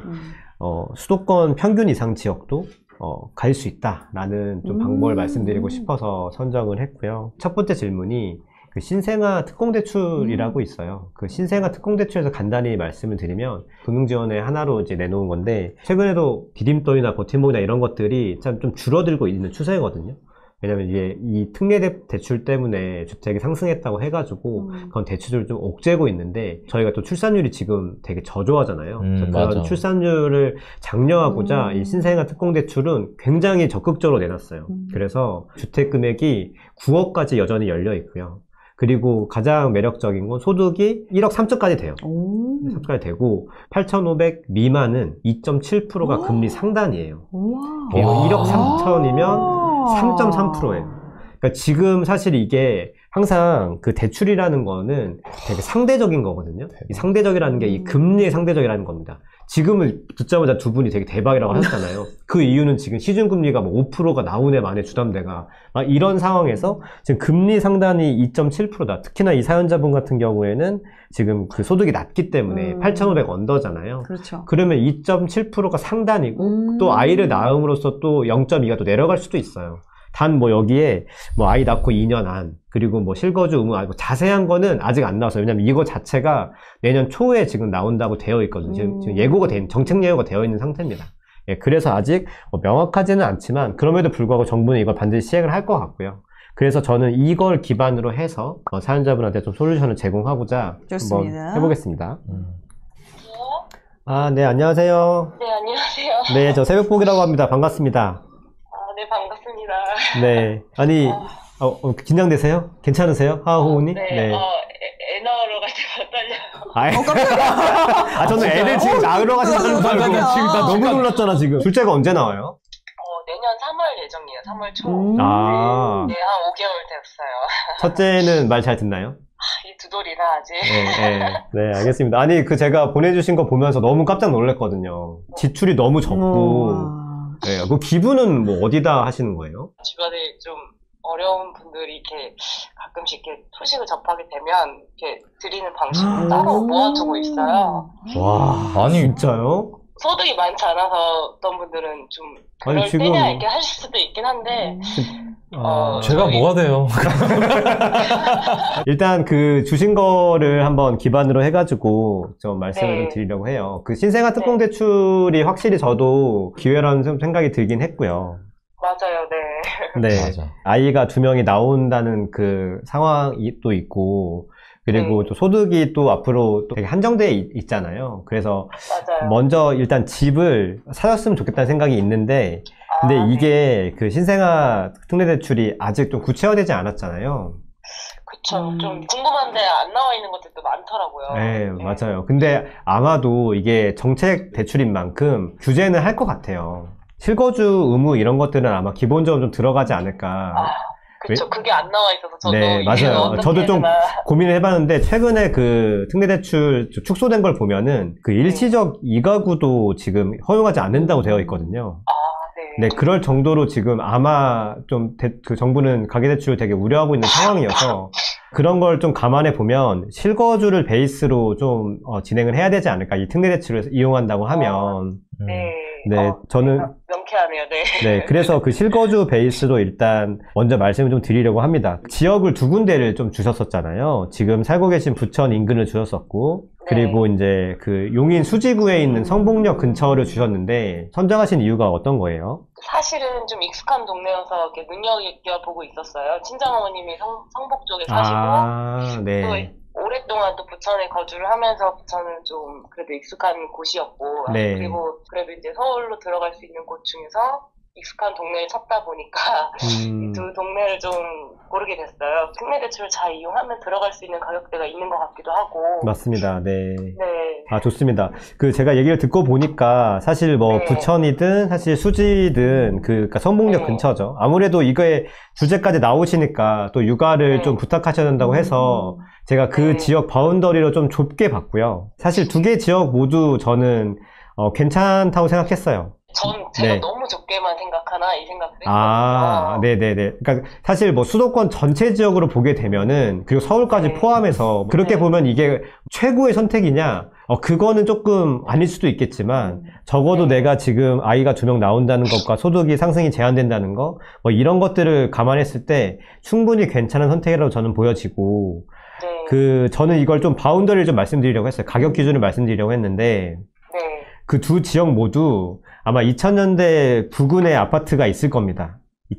[SPEAKER 4] 수도권 평균 이상 지역도 갈 수 있다라는 좀 방법을 말씀드리고 싶어서 선정을 했고요. 첫 번째 질문이 그 신생아 특공대출이라고 있어요. 그 신생아 특공대출에서 간단히 말씀을 드리면 금융지원의 하나로 이제 내놓은 건데 최근에도 디딤돌이나 버팀목이나 이런 것들이 참 좀 줄어들고 있는 추세거든요. 왜냐면 이게 이 특례 대출 때문에 주택이 상승했다고 해가지고 그런 대출을 좀 옥죄고 있는데 저희가 또 출산율이 지금 되게 저조하잖아요. 그래서 그런
[SPEAKER 1] 맞아.
[SPEAKER 4] 출산율을 장려하고자 이 신생아 특공 대출은 굉장히 적극적으로 내놨어요. 그래서 주택 금액이 9억까지 여전히 열려 있고요. 그리고 가장 매력적인 건 소득이 1억 3천까지 돼요. 3천까지 되고 8,500 미만은 2.7%가 금리 상단이에요. 그리고 1억 3천이면 3.3%예요. 그러니까 지금 사실 이게 항상 그 대출이라는 거는 되게 상대적인 거거든요. 이 상대적이라는 게 이 금리의 상대적이라는 겁니다. 지금을 듣자마자 두 분이 되게 대박이라고 하셨잖아요. 그 이유는 지금 시중금리가 뭐 5%가 나오네 만에 주담대가 막 이런 상황에서 지금 금리 상단이 2.7%다. 특히나 이 사연자분 같은 경우에는 지금 그 소득이 낮기 때문에 8,500 언더잖아요.
[SPEAKER 2] 그렇죠.
[SPEAKER 4] 그러면 2.7%가 상단이고 또 아이를 낳음으로써 또 0.2가 또 내려갈 수도 있어요. 단 뭐 여기에 뭐 아이 낳고 2년 안 그리고 뭐 실거주 의무 뭐 자세한 거는 아직 안 나왔어요. 왜냐면 이거 자체가 내년 초에 지금 나온다고 되어 있거든요. 지금 예고가 된 정책 예고가 되어 있는 상태입니다. 예, 그래서 아직 뭐 명확하지는 않지만 그럼에도 불구하고 정부는 이걸 반드시 시행을 할 것 같고요. 그래서 저는 이걸 기반으로 해서 사연자분한테 좀 솔루션을 제공하고자
[SPEAKER 2] 좋습니다.
[SPEAKER 4] 한번 해보겠습니다. 아, 네, 안녕하세요.
[SPEAKER 5] 네, 안녕하세요.
[SPEAKER 4] 네, 저 새벽복이라고 합니다. 반갑습니다.
[SPEAKER 5] 네, 반갑습니다.
[SPEAKER 4] 네, 아니 긴장되세요? 괜찮으세요? 하하호우님?
[SPEAKER 5] 네, 애 낳으러 갈 때가 떨려요.
[SPEAKER 4] 저는 애들 지금 낳으러 가신다는 줄 알고
[SPEAKER 2] 지금 나
[SPEAKER 4] 너무 놀랐잖아 지금. 둘째가 언제 나와요?
[SPEAKER 5] 내년 3월 예정이에요. 3월 초.
[SPEAKER 4] 아,
[SPEAKER 5] 네, 한 5개월 됐어요.
[SPEAKER 4] 첫째는 말 잘 듣나요?
[SPEAKER 5] 이 두 돌이라 아직.
[SPEAKER 4] 네, 알겠습니다. 아니 제가 보내주신 거 보면서 너무 깜짝 놀랐거든요. 지출이 너무 적고. 네, 그 기부는 뭐 어디다 하시는 거예요?
[SPEAKER 5] 주변에 좀 어려운 분들이 이렇게 가끔씩 이렇게 소식을 접하게 되면 이렇게 드리는 방식으로 따로 모아두고 있어요.
[SPEAKER 4] 와, 아니 진짜요?
[SPEAKER 5] 소득이 많지 않아서 어떤 분들은 좀 그럴
[SPEAKER 4] 아니, 지금-
[SPEAKER 5] 때냐 이렇게 하실 수도 있긴 한데
[SPEAKER 1] 제가 뭐가 돼요?
[SPEAKER 4] 일단 그 주신 거를 한번 기반으로 해가지고 좀 말씀을
[SPEAKER 5] 네.
[SPEAKER 4] 좀 드리려고 해요. 그 신생아 특공 대출이 확실히 저도 기회라는 좀 생각이 들긴 했고요.
[SPEAKER 5] 맞아요. 네.
[SPEAKER 4] 네.
[SPEAKER 1] 맞아.
[SPEAKER 4] 아이가 2명이 나온다는 그 상황이 또 있고, 그리고 또 소득이 또 앞으로 또 되게 한정돼 있잖아요. 그래서
[SPEAKER 5] 맞아요.
[SPEAKER 4] 먼저 일단 집을 사줬으면 좋겠다는 생각이 있는데, 근데 이게 그 신생아 특례 대출이 아직 좀 구체화되지 않았잖아요.
[SPEAKER 5] 그쵸. 좀 궁금한데 안 나와 있는 것들도 많더라고요.
[SPEAKER 4] 네, 맞아요. 근데 아마도 이게 정책 대출인 만큼 규제는 할 것 같아요. 실거주 의무 이런 것들은 아마 기본적으로 좀 들어가지 않을까.
[SPEAKER 5] 그쵸. 그게 안 나와 있어서 저도
[SPEAKER 4] 네,
[SPEAKER 5] 이게
[SPEAKER 4] 맞아요.
[SPEAKER 5] 어떻게
[SPEAKER 4] 저도 좀
[SPEAKER 5] 해야 되나.
[SPEAKER 4] 고민을 해봤는데, 최근에 그 특례대출 축소된 걸 보면은, 그 일시적 이가구도 지금 허용하지 않는다고 되어 있거든요.
[SPEAKER 5] 네.
[SPEAKER 4] 네, 그럴 정도로 지금 아마 좀 그 정부는 가계대출을 되게 우려하고 있는 상황이어서, 그런 걸 좀 감안해 보면, 실거주를 베이스로 좀 진행을 해야 되지 않을까, 이 특례대출을 이용한다고 하면.
[SPEAKER 5] 네.
[SPEAKER 4] 네, 저는
[SPEAKER 5] 명쾌하네요. 네.
[SPEAKER 4] 네, 그래서 그 실거주 베이스로 일단 먼저 말씀을 좀 드리려고 합니다. 지역을 두 군데를 좀 주셨었잖아요. 지금 살고 계신 부천 인근을 주셨었고, 그리고 이제 그 용인 수지구에 있는 성북역 근처를 주셨는데, 선정하신 이유가 어떤 거예요?
[SPEAKER 5] 사실은 좀 익숙한 동네여서 이렇게 눈여겨보고 있었어요. 친정어머님이 성북 쪽에 사시고,
[SPEAKER 4] 네.
[SPEAKER 5] 또 오랫동안 또 부천에 거주를 하면서 부천은 좀 그래도 익숙한 곳이었고,
[SPEAKER 4] 네.
[SPEAKER 5] 그리고 그래도 이제 서울로 들어갈 수 있는 곳 중에서 익숙한 동네를 찾다 보니까 이 두 동네를 좀 고르게 됐어요. 특례대출을 잘 이용하면 들어갈 수 있는 가격대가 있는 것 같기도 하고.
[SPEAKER 4] 맞습니다. 네.
[SPEAKER 5] 네.
[SPEAKER 4] 아, 좋습니다. 그 제가 얘기를 듣고 보니까 사실 뭐
[SPEAKER 5] 네.
[SPEAKER 4] 부천이든 사실 수지든 그러니까 성북역
[SPEAKER 5] 네.
[SPEAKER 4] 근처죠. 아무래도 이거에 주제까지 나오시니까 또 육아를
[SPEAKER 5] 네.
[SPEAKER 4] 좀 부탁하셔야 된다고 해서 제가 그
[SPEAKER 5] 네.
[SPEAKER 4] 지역 바운더리로 좀 좁게 봤고요. 사실 두 개 지역 모두 저는 괜찮다고 생각했어요.
[SPEAKER 5] 제가
[SPEAKER 4] 네.
[SPEAKER 5] 너무 좁게만 생각하나 이 생각도 했거든요.
[SPEAKER 4] 아, 네네네. 그러니까 사실 뭐 수도권 전체 지역으로 보게 되면은, 그리고 서울까지
[SPEAKER 5] 네.
[SPEAKER 4] 포함해서 그렇게
[SPEAKER 5] 네.
[SPEAKER 4] 보면 이게 최고의 선택이냐? 그거는 조금 아닐 수도 있겠지만, 적어도
[SPEAKER 5] 네.
[SPEAKER 4] 내가 지금 아이가 2명 나온다는 것과 소득이 상승이 제한된다는 거, 뭐 이런 것들을 감안했을 때 충분히 괜찮은 선택이라고 저는 보여지고,
[SPEAKER 5] 네.
[SPEAKER 4] 저는 이걸 좀 바운더리를 좀 말씀드리려고 했어요. 가격 기준을 말씀드리려고 했는데,
[SPEAKER 5] 네.
[SPEAKER 4] 그 두 지역 모두 아마 2000년대 부근의 아파트가 있을 겁니다.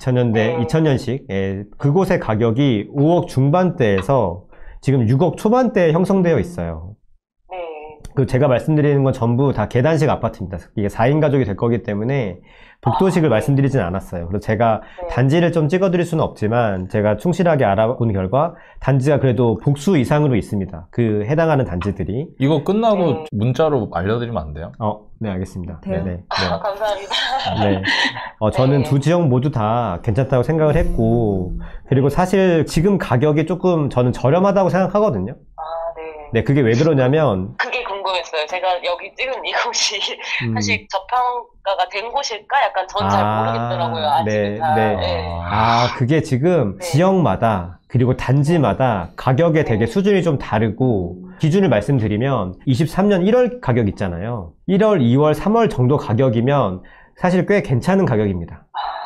[SPEAKER 4] 2000년식. 예, 그곳의 가격이 5억 중반대에서 지금 6억 초반대에 형성되어 있어요.
[SPEAKER 5] 네.
[SPEAKER 4] 그 제가 말씀드리는 건 전부 다 계단식 아파트입니다. 이게 4인 가족이 될 거기 때문에 복도식을 말씀드리진 않았어요. 그래서 제가 단지를 좀 찍어드릴 수는 없지만 제가 충실하게 알아본 결과 단지가 그래도 복수 이상으로 있습니다. 그 해당하는 단지들이.
[SPEAKER 1] 이거 끝나고 문자로 알려드리면 안 돼요?
[SPEAKER 4] 네, 알겠습니다.
[SPEAKER 2] 돼요?
[SPEAKER 4] 네네.
[SPEAKER 5] 감사합니다.
[SPEAKER 4] 네. 저는
[SPEAKER 5] 네.
[SPEAKER 4] 두 지역 모두 다 괜찮다고 생각을 했고, 그리고 사실 지금 가격이 조금 저는 저렴하다고 생각하거든요.
[SPEAKER 5] 네.
[SPEAKER 4] 네, 그게 왜 그러냐면,
[SPEAKER 5] 그게 궁금했어요. 제가 여기 찍은 이곳이 사실 저평가가 된 곳일까? 약간 전 잘 모르겠더라고요. 아직은 잘. 네.
[SPEAKER 4] 그게 지금
[SPEAKER 5] 네.
[SPEAKER 4] 지역마다, 그리고 단지마다 가격의 되게 수준이 좀 다르고, 기준을 말씀드리면 23년 1월 가격 있잖아요. 1월, 2월, 3월 정도 가격이면 사실 꽤 괜찮은 가격입니다.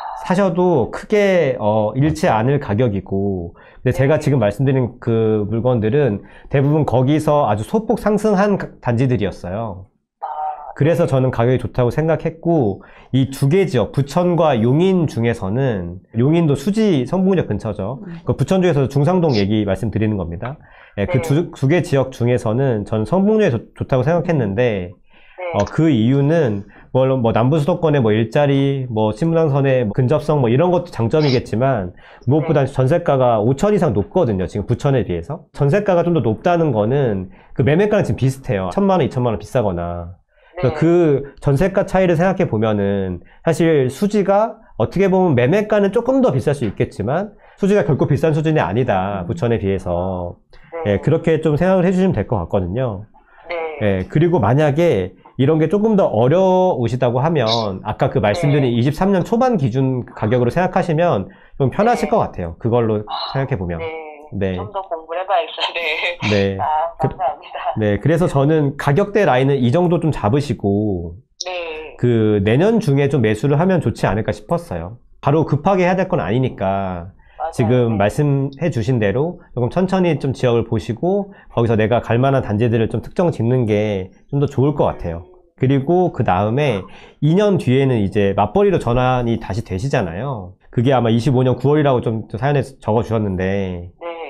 [SPEAKER 4] 사셔도 크게 잃지 않을 가격이고, 근데 제가 지금 말씀드린 그 물건들은 대부분 거기서 아주 소폭 상승한 단지들이었어요. 그래서 저는 가격이 좋다고 생각했고, 이 두 개 지역, 부천과 용인 중에서는, 용인도 수지 성북역 근처죠. 그 부천 중에서 중상동 얘기 말씀드리는 겁니다. 네, 그 두 개 지역 중에서는 전 성북역이 좋다고 생각했는데, 그 이유는 뭐 남부 수도권의 뭐 일자리, 뭐 신분당선의 근접성 뭐 이런 것도 장점이겠지만 무엇보다 전세가가 5천 이상 높거든요. 지금 부천에 비해서. 전세가가 좀 더 높다는 거는 그 매매가는 지금 비슷해요. 1,000만 원, 2,000만 원 비싸거나. 그러니까 그 전세가 차이를 생각해 보면은 사실 수지가 어떻게 보면 매매가는 조금 더 비쌀 수 있겠지만 수지가 결코 비싼 수준이 아니다. 부천에 비해서. 예, 그렇게 좀 생각을 해주시면 될 것 같거든요. 예, 그리고 만약에 이런 게 조금 더 어려우시다고 하면 아까 그 말씀드린 23년 초반 기준 가격으로 생각하시면 좀 편하실 것 같아요. 그걸로 생각해 보면. 네.
[SPEAKER 5] 좀 더 공부를 해봐야겠어요. 네.
[SPEAKER 4] 네.
[SPEAKER 5] 감사합니다.
[SPEAKER 4] 네. 그래서 저는 가격대 라인은 이 정도 좀 잡으시고
[SPEAKER 5] 네.
[SPEAKER 4] 그 내년 중에 좀 매수를 하면 좋지 않을까 싶었어요. 바로 급하게 해야 될 건 아니니까.
[SPEAKER 5] 맞아요.
[SPEAKER 4] 지금 말씀해 주신 대로 조금 천천히 좀 지역을 보시고 거기서 내가 갈 만한 단지들을 좀 특정 짓는 게 좀 더 좋을 것 같아요. 그리고 그 다음에 2년 뒤에는 이제 맞벌이로 전환이 다시 되시잖아요. 그게 아마 25년 9월이라고 좀 사연에 적어 주셨는데
[SPEAKER 5] 네.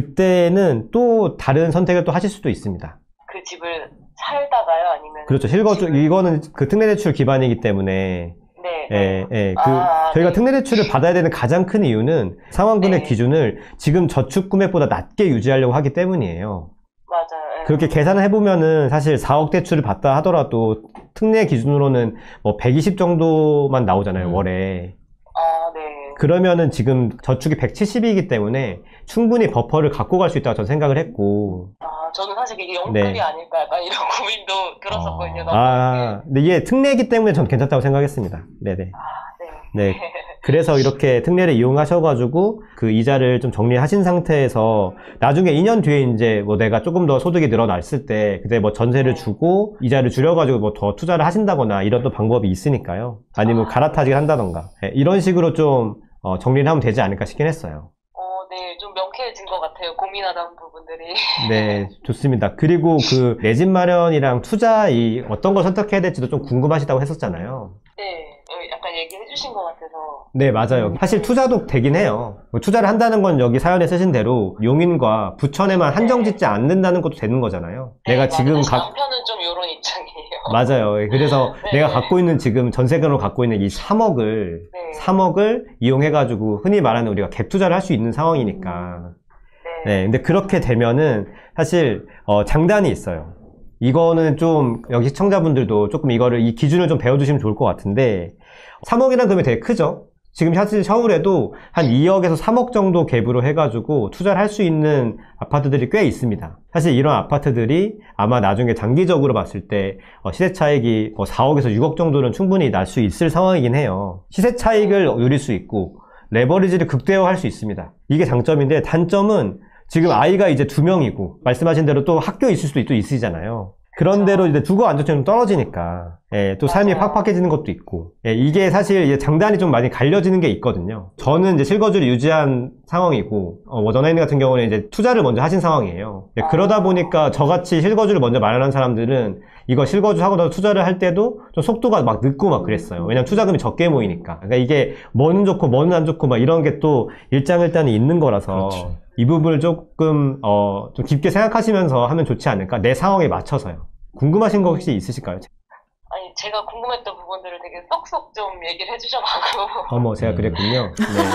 [SPEAKER 4] 그때는 또 다른 선택을 또 하실 수도 있습니다.
[SPEAKER 5] 그 집을 살다가요? 아니면?
[SPEAKER 4] 그렇죠. 실거주, 이거는 그 특례대출 기반이기 때문에
[SPEAKER 5] 네.
[SPEAKER 4] 예, 예.
[SPEAKER 5] 아,
[SPEAKER 4] 저희가
[SPEAKER 5] 네.
[SPEAKER 4] 특례대출을 받아야 되는 가장 큰 이유는 상환금액
[SPEAKER 5] 네.
[SPEAKER 4] 기준을 지금 저축금액보다 낮게 유지하려고 하기 때문이에요.
[SPEAKER 5] 맞아요. 예.
[SPEAKER 4] 그렇게 계산을 해보면은 사실 4억 대출을 받다 하더라도 특례 기준으로는 뭐 120 정도만 나오잖아요, 월에.
[SPEAKER 5] 아, 네.
[SPEAKER 4] 그러면은 지금 저축이 170이기 때문에 충분히 버퍼를 갖고 갈 수 있다고 저는 생각을 했고.
[SPEAKER 5] 아, 저는 사실 이게 영끌이
[SPEAKER 4] 네.
[SPEAKER 5] 아닐까 약간 이런 고민도 들었었거든요. 너무
[SPEAKER 4] 근데 이게 특례이기 때문에 전 괜찮다고 생각했습니다. 네네.
[SPEAKER 5] 네.
[SPEAKER 4] 네. 그래서 이렇게 특례를 이용하셔가지고 그 이자를 좀 정리하신 상태에서 나중에 2년 뒤에 이제 뭐 내가 조금 더 소득이 늘어났을 때 그때 뭐 전세를 주고 이자를 줄여가지고 뭐 더 투자를 하신다거나 이런 또 방법이 있으니까요. 아니면 갈아타기를 한다던가. 네, 이런 식으로 좀 정리를 하면 되지 않을까 싶긴 했어요.
[SPEAKER 5] 네, 좀 명쾌해진 것 같아요. 고민하던 부분들이.
[SPEAKER 4] 네, 좋습니다. 그리고 그 내 집 마련이랑 투자 이 어떤 걸 선택해야 될지도 좀 궁금하시다고 했었잖아요.
[SPEAKER 5] 네, 약간 얘기해 주신 것 같아서.
[SPEAKER 4] 네, 맞아요. 사실 투자도 되긴 해요. 투자를 한다는 건 여기 사연에 쓰신 대로 용인과 부천에만 한정 짓지 않는다는 것도 되는 거잖아요. 내가
[SPEAKER 5] 네,
[SPEAKER 4] 지금
[SPEAKER 5] 남편은 좀 이런 입장이에요.
[SPEAKER 4] 맞아요. 그래서
[SPEAKER 5] 네.
[SPEAKER 4] 내가 갖고 있는 지금 전세금으로 갖고 있는 이 3억을
[SPEAKER 5] 네.
[SPEAKER 4] 3억을 이용해가지고 흔히 말하는 우리가 갭 투자를 할 수 있는 상황이니까. 네, 근데 그렇게 되면은 사실 장단이 있어요. 이거는 좀 여기 시청자분들도 조금 이 기준을 좀 배워주시면 좋을 것 같은데 3억이라는 금액이 되게 크죠? 지금 사실 서울에도 한 2억에서 3억 정도 갭으로 해가지고 투자를 할 수 있는 아파트들이 꽤 있습니다. 사실 이런 아파트들이 아마 나중에 장기적으로 봤을 때 시세 차익이 4억에서 6억 정도는 충분히 날 수 있을 상황이긴 해요. 시세 차익을 누릴 수 있고 레버리지를 극대화할 수 있습니다. 이게 장점인데 단점은 지금 아이가 이제 2명이고 말씀하신 대로 또 학교에 있을 수도 있으시잖아요. 그런 대로 이제 주거 안정성이 좀 떨어지니까 또 삶이 팍팍해지는 것도 있고 이게 사실 이제 장단이 좀 많이 갈려지는 게 있거든요. 저는 이제 실거주를 유지한 상황이고 전화인 같은 경우는 이제 투자를 먼저 하신 상황이에요. 그러다 보니까 저같이 실거주를 먼저 마련한 사람들은 이거 실거주하고 나서 투자를 할 때도 좀 속도가 막 늦고 막 그랬어요. 왜냐면 투자금이 적게 모이니까. 그러니까 이게 뭐는 좋고 뭐는 안 좋고 막 이런 게 또 일장일단이 있는 거라서
[SPEAKER 1] 그렇지.
[SPEAKER 4] 이 부분을 조금 좀 깊게 생각하시면서 하면 좋지 않을까? 내 상황에 맞춰서요. 궁금하신 거 혹시 있으실까요?
[SPEAKER 5] 아니, 제가 궁금했던 부분들을 되게 쏙쏙 좀 얘기를 해주셔가지고.
[SPEAKER 4] 어머, 제가 그랬군요.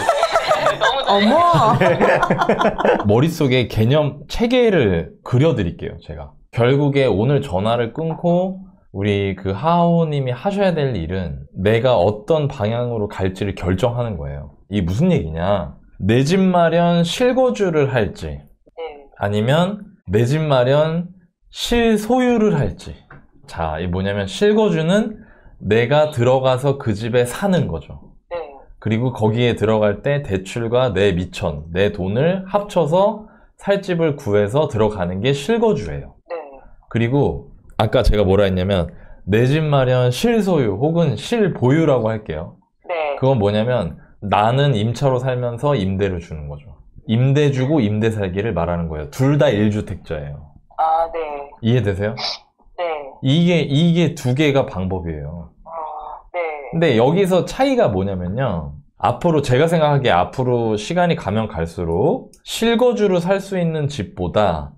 [SPEAKER 4] 네.
[SPEAKER 5] 너무
[SPEAKER 2] 어머!
[SPEAKER 1] 머릿속에 개념 체계를 그려드릴게요, 제가. 결국에 오늘 전화를 끊고 우리 그 하오님이 하셔야 될 일은 내가 어떤 방향으로 갈지를 결정하는 거예요. 이게 무슨 얘기냐? 내 집 마련 실거주를 할지
[SPEAKER 5] 네.
[SPEAKER 1] 아니면 내 집 마련 실소유를 할지. 자, 이게 뭐냐면 실거주는 내가 들어가서 그 집에 사는 거죠.
[SPEAKER 5] 네.
[SPEAKER 1] 그리고 거기에 들어갈 때 대출과 내 미천, 내 돈을 합쳐서 살 집을 구해서 들어가는 게 실거주예요.
[SPEAKER 5] 네.
[SPEAKER 1] 그리고 아까 제가 뭐라 했냐면 내 집 마련 실소유 혹은 실보유라고 할게요.
[SPEAKER 5] 네.
[SPEAKER 1] 그건 뭐냐면 나는 임차로 살면서 임대를 주는 거죠. 임대 주고 임대 살기를 말하는 거예요. 둘 다 1주택자예요.
[SPEAKER 5] 아, 네.
[SPEAKER 1] 이해되세요?
[SPEAKER 5] 네.
[SPEAKER 1] 이게 두 개가 방법이에요.
[SPEAKER 5] 네.
[SPEAKER 1] 근데 여기서 차이가 뭐냐면요. 앞으로 제가 생각하기에 앞으로 시간이 가면 갈수록 실거주로 살 수 있는 집보다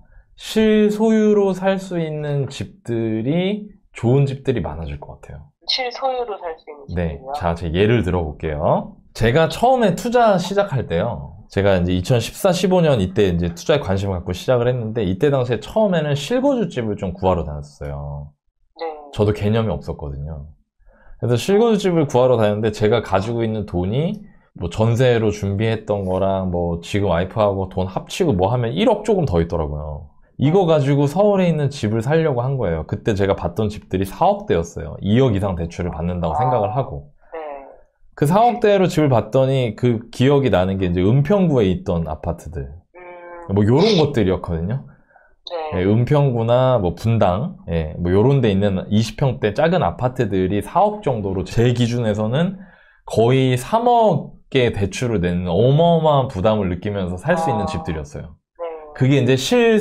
[SPEAKER 1] 실소유로 살 수 있는 집들이 좋은 집들이 많아질 것 같아요.
[SPEAKER 5] 실소유로 살 수 있는
[SPEAKER 1] 네.
[SPEAKER 5] 집이요?
[SPEAKER 1] 자, 제 예를 들어볼게요. 제가 처음에 투자 시작할 때요. 제가 이제 2014, 15년 이때 이제 투자에 관심을 갖고 시작을 했는데 이때 당시에 처음에는 실거주집을 좀 구하러 다녔어요.
[SPEAKER 5] 네.
[SPEAKER 1] 저도 개념이 없었거든요. 그래서 실거주집을 구하러 다녔는데 제가 가지고 있는 돈이 뭐 전세로 준비했던 거랑 뭐 지금 와이프하고 돈 합치고 뭐 하면 1억 조금 더 있더라고요. 이거 가지고 서울에 있는 집을 사려고 한 거예요. 그때 제가 봤던 집들이 4억대였어요. 2억 이상 대출을 받는다고 생각을 하고.
[SPEAKER 5] 네.
[SPEAKER 1] 그 4억대로 집을 봤더니 그 기억이 나는 게 이제 은평구에 있던 아파트들. 뭐 요런 것들이었거든요.
[SPEAKER 5] 네.
[SPEAKER 1] 예, 은평구나 뭐 분당, 예, 뭐 요런 데 있는 20평대 작은 아파트들이 4억 정도로 제 기준에서는 거의 3억의 대출을 내는 어마어마한 부담을 느끼면서 살 수 있는 집들이었어요.
[SPEAKER 5] 네.
[SPEAKER 1] 그게 이제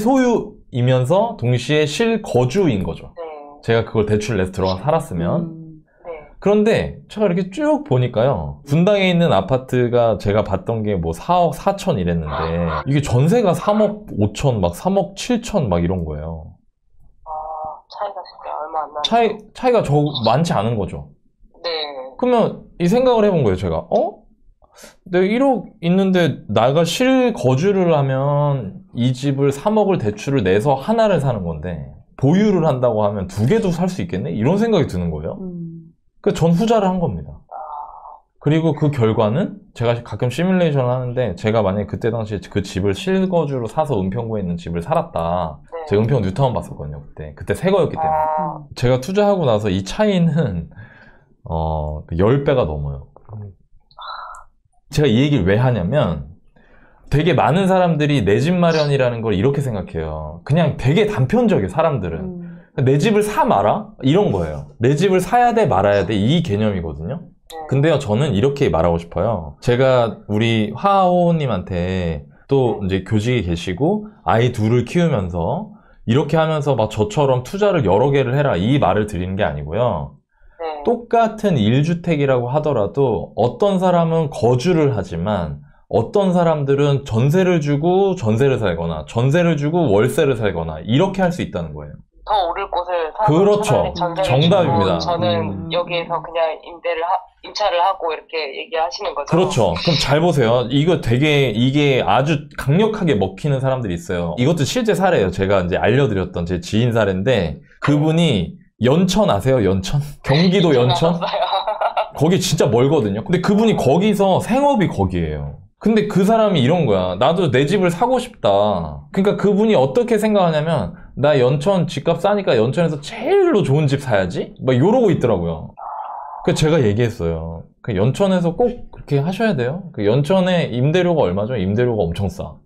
[SPEAKER 1] 실소유이면서 동시에 실거주인 거죠.
[SPEAKER 5] 네.
[SPEAKER 1] 제가 그걸 대출 내서 들어가 살았으면.
[SPEAKER 5] 네.
[SPEAKER 1] 그런데 제가 이렇게 쭉 보니까요. 분당에 있는 아파트가 제가 봤던 게 뭐 4억 4천 이랬는데 이게 전세가 3억 5천 막 3억 7천 막 이런 거예요.
[SPEAKER 5] 차이가 진짜 얼마 안 나요.
[SPEAKER 1] 차이가 많지 않은 거죠.
[SPEAKER 5] 네.
[SPEAKER 1] 그러면 이 생각을 해본 거예요, 제가. 내가 1억 있는데 내가 실거주를 하면 이 집을 3억을 대출을 내서 하나를 사는 건데 보유를 한다고 하면 2개도 살 수 있겠네? 이런 생각이 드는 거예요. 그래서 전 후자를 한 겁니다. 그리고 그 결과는 제가 가끔 시뮬레이션을 하는데 제가 만약에 그때 당시에 그 집을 실거주로 사서 은평구에 있는 집을 살았다.
[SPEAKER 5] 네.
[SPEAKER 1] 제가 은평 뉴타운 봤었거든요. 그때 새 거였기 때문에. 제가 투자하고 나서 이 차이는 10배가 넘어요. 제가 이 얘기를 왜 하냐면 되게 많은 사람들이 내 집 마련이라는 걸 이렇게 생각해요. 그냥 되게 단편적이에요, 사람들은. 내 집을 사 말아? 이런 거예요. 내 집을 사야 돼 말아야 돼 이 개념이거든요. 근데요, 저는 이렇게 말하고 싶어요. 제가 우리 화호님한테 또 이제 교직에 계시고 아이 둘을 키우면서 이렇게 하면서 막 저처럼 투자를 여러 개를 해라 이 말을 드리는 게 아니고요.
[SPEAKER 5] 네.
[SPEAKER 1] 똑같은 1주택이라고 하더라도 어떤 사람은 거주를 하지만 어떤 사람들은 전세를 주고 전세를 살거나 전세를 주고 월세를 살거나 이렇게 할 수 있다는 거예요.
[SPEAKER 5] 더 오를 곳을 사서
[SPEAKER 1] 그렇죠.
[SPEAKER 5] 차라리 전세를
[SPEAKER 1] 정답입니다.
[SPEAKER 5] 주고 저는 여기에서 그냥 임차를 하고 이렇게 얘기하시는 거죠.
[SPEAKER 1] 그렇죠. 그럼 잘 보세요. 이거 되게 이게 아주 강력하게 먹히는 사람들이 있어요. 이것도 실제 사례예요. 제가 이제 알려드렸던 제 지인 사례인데 그분이 연천 아세요? 연천? 경기도 연천? 거기 진짜 멀거든요. 근데 그분이 거기서 생업이 거기예요. 근데 그 사람이 이런 거야. 나도 내 집을 사고 싶다. 그러니까 그분이 어떻게 생각하냐면 나 연천 집값 싸니까 연천에서 제일로 좋은 집 사야지? 막 이러고 있더라고요. 그래서 제가 얘기했어요. 그 연천에서 꼭 그렇게 하셔야 돼요. 그 연천에 임대료가 얼마죠? 임대료가 엄청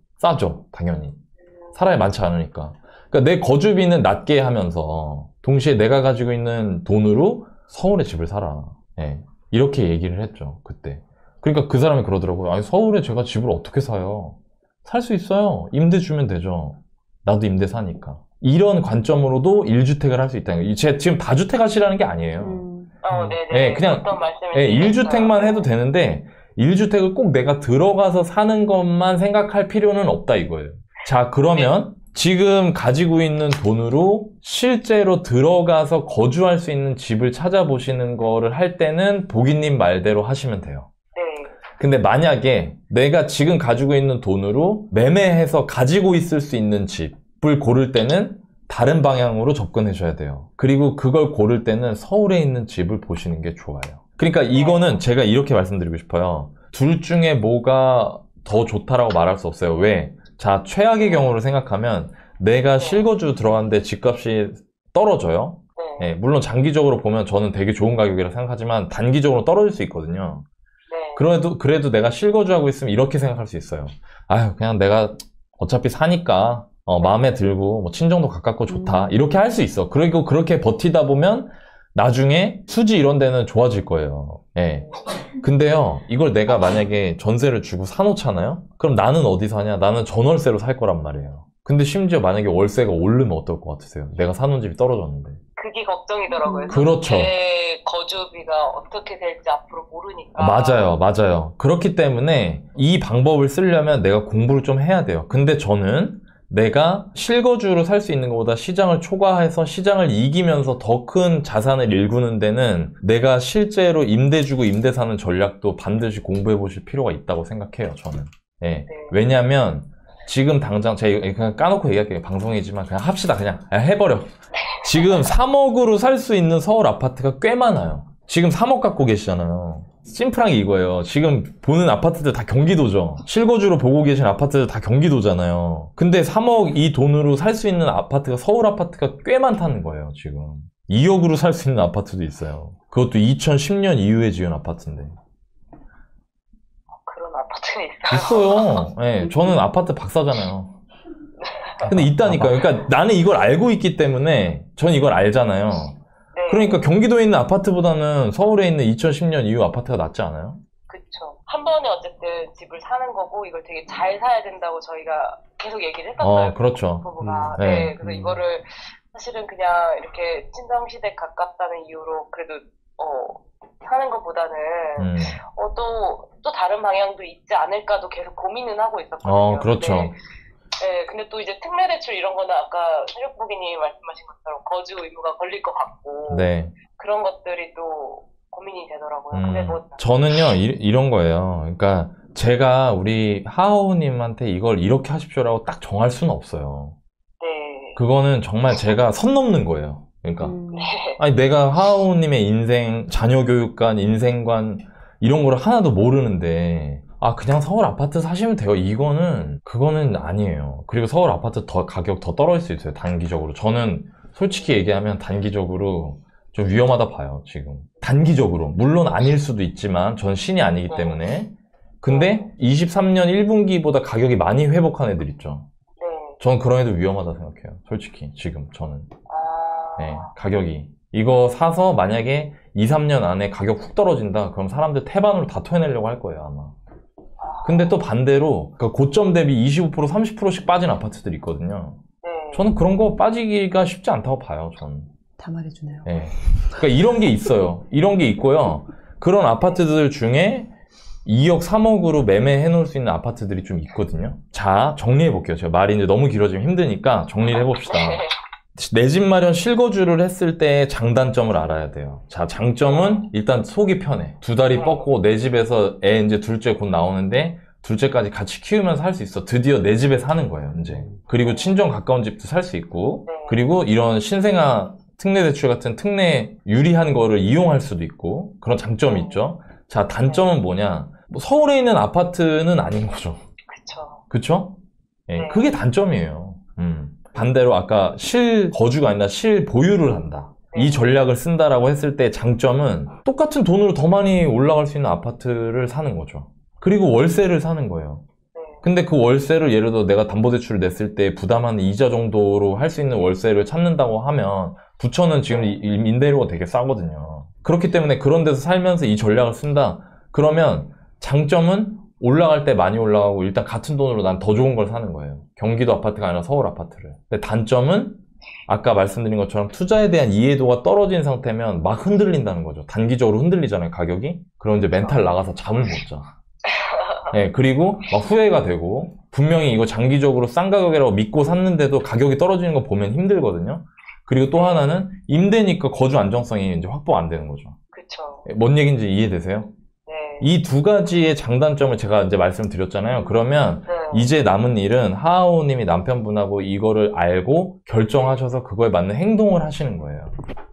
[SPEAKER 1] 싸죠. 당연히. 사람이 많지 않으니까. 그러니까 내 거주비는 낮게 하면서 동시에 내가 가지고 있는 돈으로 서울에 집을 사라. 예. 이렇게 얘기를 했죠. 그때. 그러니까 그 사람이 그러더라고요. 아니 서울에 제가 집을 어떻게 사요? 살 수 있어요. 임대 주면 되죠. 나도 임대 사니까. 이런 관점으로도 1주택을 할 수 있다는 거예요. 제가 지금 다주택 하시라는 게 아니에요.
[SPEAKER 5] 네네.
[SPEAKER 1] 네, 그냥
[SPEAKER 5] 어떤 말씀인지
[SPEAKER 1] 1주택만 해도 되는데 1주택을 꼭 내가 들어가서 사는 것만 생각할 필요는 없다 이거예요. 자, 그러면 지금 가지고 있는 돈으로 실제로 들어가서 거주할 수 있는 집을 찾아보시는 거를 할 때는 보기님 말대로 하시면 돼요.
[SPEAKER 5] 네.
[SPEAKER 1] 근데 만약에 내가 지금 가지고 있는 돈으로 매매해서 가지고 있을 수 있는 집을 고를 때는 다른 방향으로 접근해 줘야 돼요. 그리고 그걸 고를 때는 서울에 있는 집을 보시는 게 좋아요. 그러니까 이거는 제가 이렇게 말씀드리고 싶어요. 둘 중에 뭐가 더 좋다라고 말할 수 없어요. 왜? 자, 최악의 경우를 생각하면 내가 실거주 들어갔는데 집값이 떨어져요.
[SPEAKER 5] 네.
[SPEAKER 1] 네, 물론 장기적으로 보면 저는 되게 좋은 가격이라 생각하지만 단기적으로 떨어질 수 있거든요.
[SPEAKER 5] 네.
[SPEAKER 1] 그래도 내가 실거주하고 있으면 이렇게 생각할 수 있어요. 아유, 그냥 내가 어차피 사니까 마음에 들고 뭐 친정도 가깝고 좋다 이렇게 할 수 있어. 그리고 그렇게 버티다 보면 나중에 수지 이런 데는 좋아질 거예요. 예. 근데요, 이걸 내가 만약에 전세를 주고 사놓잖아요? 그럼 나는 어디 사냐? 나는 전월세로 살 거란 말이에요. 근데 심지어 만약에 월세가 오르면 어떨 것 같으세요? 내가 사놓은 집이 떨어졌는데.
[SPEAKER 5] 그게 걱정이더라고요.
[SPEAKER 1] 그렇죠.
[SPEAKER 5] 제 거주비가 어떻게 될지 앞으로 모르니까.
[SPEAKER 1] 맞아요. 그렇기 때문에 이 방법을 쓰려면 내가 공부를 좀 해야 돼요. 근데 저는 내가 실거주로 살 수 있는 것보다 시장을 초과해서 시장을 이기면서 더 큰 자산을 일구는 데는 내가 실제로 임대 주고 임대 사는 전략도 반드시 공부해 보실 필요가 있다고 생각해요, 저는. 예.
[SPEAKER 5] 네.
[SPEAKER 1] 왜냐면 지금 당장 제가 그냥 까놓고 얘기할게요. 방송이지만 그냥 합시다. 그냥 해버려. 지금 3억으로 살 수 있는 서울 아파트가 꽤 많아요. 지금 3억 갖고 계시잖아요. 심플하게 이거예요. 지금 보는 아파트들 다 경기도죠. 실거주로 보고 계신 아파트들 다 경기도잖아요. 근데 3억 이 돈으로 살 수 있는 아파트가 서울 아파트가 꽤 많다는 거예요, 지금. 2억으로 살 수 있는 아파트도 있어요. 그것도 2010년 이후에 지은 아파트인데.
[SPEAKER 5] 그런 아파트는 있어요.
[SPEAKER 1] 있어요. 네, 저는 아파트 박사잖아요. 근데 있다니까요. 그러니까 나는 이걸 알고 있기 때문에 전 이걸 알잖아요.
[SPEAKER 5] 네.
[SPEAKER 1] 그러니까 경기도에 있는 아파트보다는 서울에 있는 2010년 이후 아파트가 낫지 않아요?
[SPEAKER 5] 그쵸. 한 번에 어쨌든 집을 사는 거고 이걸 되게 잘 사야 된다고 저희가 계속 얘기를 했었어요.
[SPEAKER 1] 그렇죠.
[SPEAKER 5] 부부가.
[SPEAKER 1] 네.
[SPEAKER 5] 네. 그래서 이거를 사실은 그냥 이렇게 친정시댁 가깝다는 이유로 그래도 사는 것보다는 또 다른 방향도 있지 않을까도 계속 고민은 하고 있었거든요.
[SPEAKER 1] 그렇죠.
[SPEAKER 5] 네, 근데 또 이제 특례 대출 이런 거는 아까 새벽보기님이 말씀하신 것처럼 거주 의무가 걸릴 것 같고
[SPEAKER 1] 네.
[SPEAKER 5] 그런 것들이 또 고민이 되더라고요. 근데 뭐
[SPEAKER 1] 저는요, 이런 거예요. 그러니까 제가 우리 하하오님한테 이걸 이렇게 하십시오라고 딱 정할 수는 없어요.
[SPEAKER 5] 네.
[SPEAKER 1] 그거는 정말 제가 선 넘는 거예요. 그러니까
[SPEAKER 5] 네.
[SPEAKER 1] 아니 내가 하하오님의 인생, 자녀 교육관, 인생관 이런 거를 하나도 모르는데 그냥 서울 아파트 사시면 돼요. 그거는 아니에요. 그리고 서울 아파트 가격 더 떨어질 수 있어요. 단기적으로. 저는 솔직히 얘기하면 단기적으로 좀 위험하다 봐요. 지금 단기적으로. 물론 아닐 수도 있지만 전 신이 아니기 때문에. 근데 23년 1분기보다 가격이 많이 회복한 애들 있죠.
[SPEAKER 5] 네.
[SPEAKER 1] 저는 그런 애들 위험하다 생각해요. 솔직히 지금 저는.
[SPEAKER 5] 아.
[SPEAKER 1] 네, 가격이. 이거 사서 만약에 2, 3년 안에 가격 훅 떨어진다. 그럼 사람들 태반으로 다 토해내려고 할 거예요, 아마. 근데 또 반대로 그러니까 고점 대비 25%, 30%씩 빠진 아파트들이 있거든요.
[SPEAKER 5] 네.
[SPEAKER 1] 저는 그런 거 빠지기가 쉽지 않다고 봐요, 저는.
[SPEAKER 2] 다 말해주네요.
[SPEAKER 1] 네. 그러니까 이런 게 있어요. 이런 게 있고요. 그런 아파트들 중에 2억, 3억으로 매매해 놓을 수 있는 아파트들이 좀 있거든요. 자, 정리해 볼게요. 제가 말이 이제 너무 길어지면 힘드니까 정리를 해봅시다. 내 집 마련 실거주를 했을 때 장단점을 알아야 돼요. 자, 장점은 일단 속이 편해. 2다리 뻗고 내 집에서 애 이제 둘째 곧 나오는데 둘째까지 같이 키우면서 살 수 있어. 드디어 내 집에 사는 거예요, 이제. 그리고 친정 가까운 집도 살 수 있고, 그리고 이런 신생아 특례대출 같은 특례 유리한 거를 이용할 수도 있고, 그런 장점이 있죠. 자, 단점은 뭐냐? 뭐 서울에 있는 아파트는 아닌 거죠.
[SPEAKER 5] 그쵸.
[SPEAKER 1] 그쵸? 예,
[SPEAKER 5] 네.
[SPEAKER 1] 그게 단점이에요. 반대로 아까 실거주가 아니라 실보유를 한다. 이 전략을 쓴다라고 했을 때 장점은 똑같은 돈으로 더 많이 올라갈 수 있는 아파트를 사는 거죠. 그리고 월세를 사는 거예요. 근데 그 월세를 예를 들어 내가 담보대출을 냈을 때 부담하는 이자 정도로 할 수 있는 월세를 찾는다고 하면 부천은 지금 임대료가 되게 싸거든요. 그렇기 때문에 그런 데서 살면서 이 전략을 쓴다. 그러면 장점은 올라갈 때 많이 올라가고 일단 같은 돈으로 난 더 좋은 걸 사는 거예요. 경기도 아파트가 아니라 서울 아파트를. 근데 단점은 아까 말씀드린 것처럼 투자에 대한 이해도가 떨어진 상태면 막 흔들린다는 거죠. 단기적으로 흔들리잖아요, 가격이. 그럼 이제 멘탈 나가서 잠을 못 자. 네, 그리고 막 후회가 되고 분명히 이거 장기적으로 싼 가격이라고 믿고 샀는데도 가격이 떨어지는 거 보면 힘들거든요. 그리고 또 하나는 임대니까 거주 안정성이 이제 확보 안 되는 거죠.
[SPEAKER 5] 그쵸.
[SPEAKER 1] 뭔 얘기인지 이해되세요?
[SPEAKER 5] 네.
[SPEAKER 1] 이 두 가지의 장단점을 제가 이제 말씀드렸잖아요. 그러면
[SPEAKER 5] 네.
[SPEAKER 1] 이제 남은 일은 하하오님이 남편분하고 이거를 알고 결정하셔서 그거에 맞는 행동을 하시는 거예요.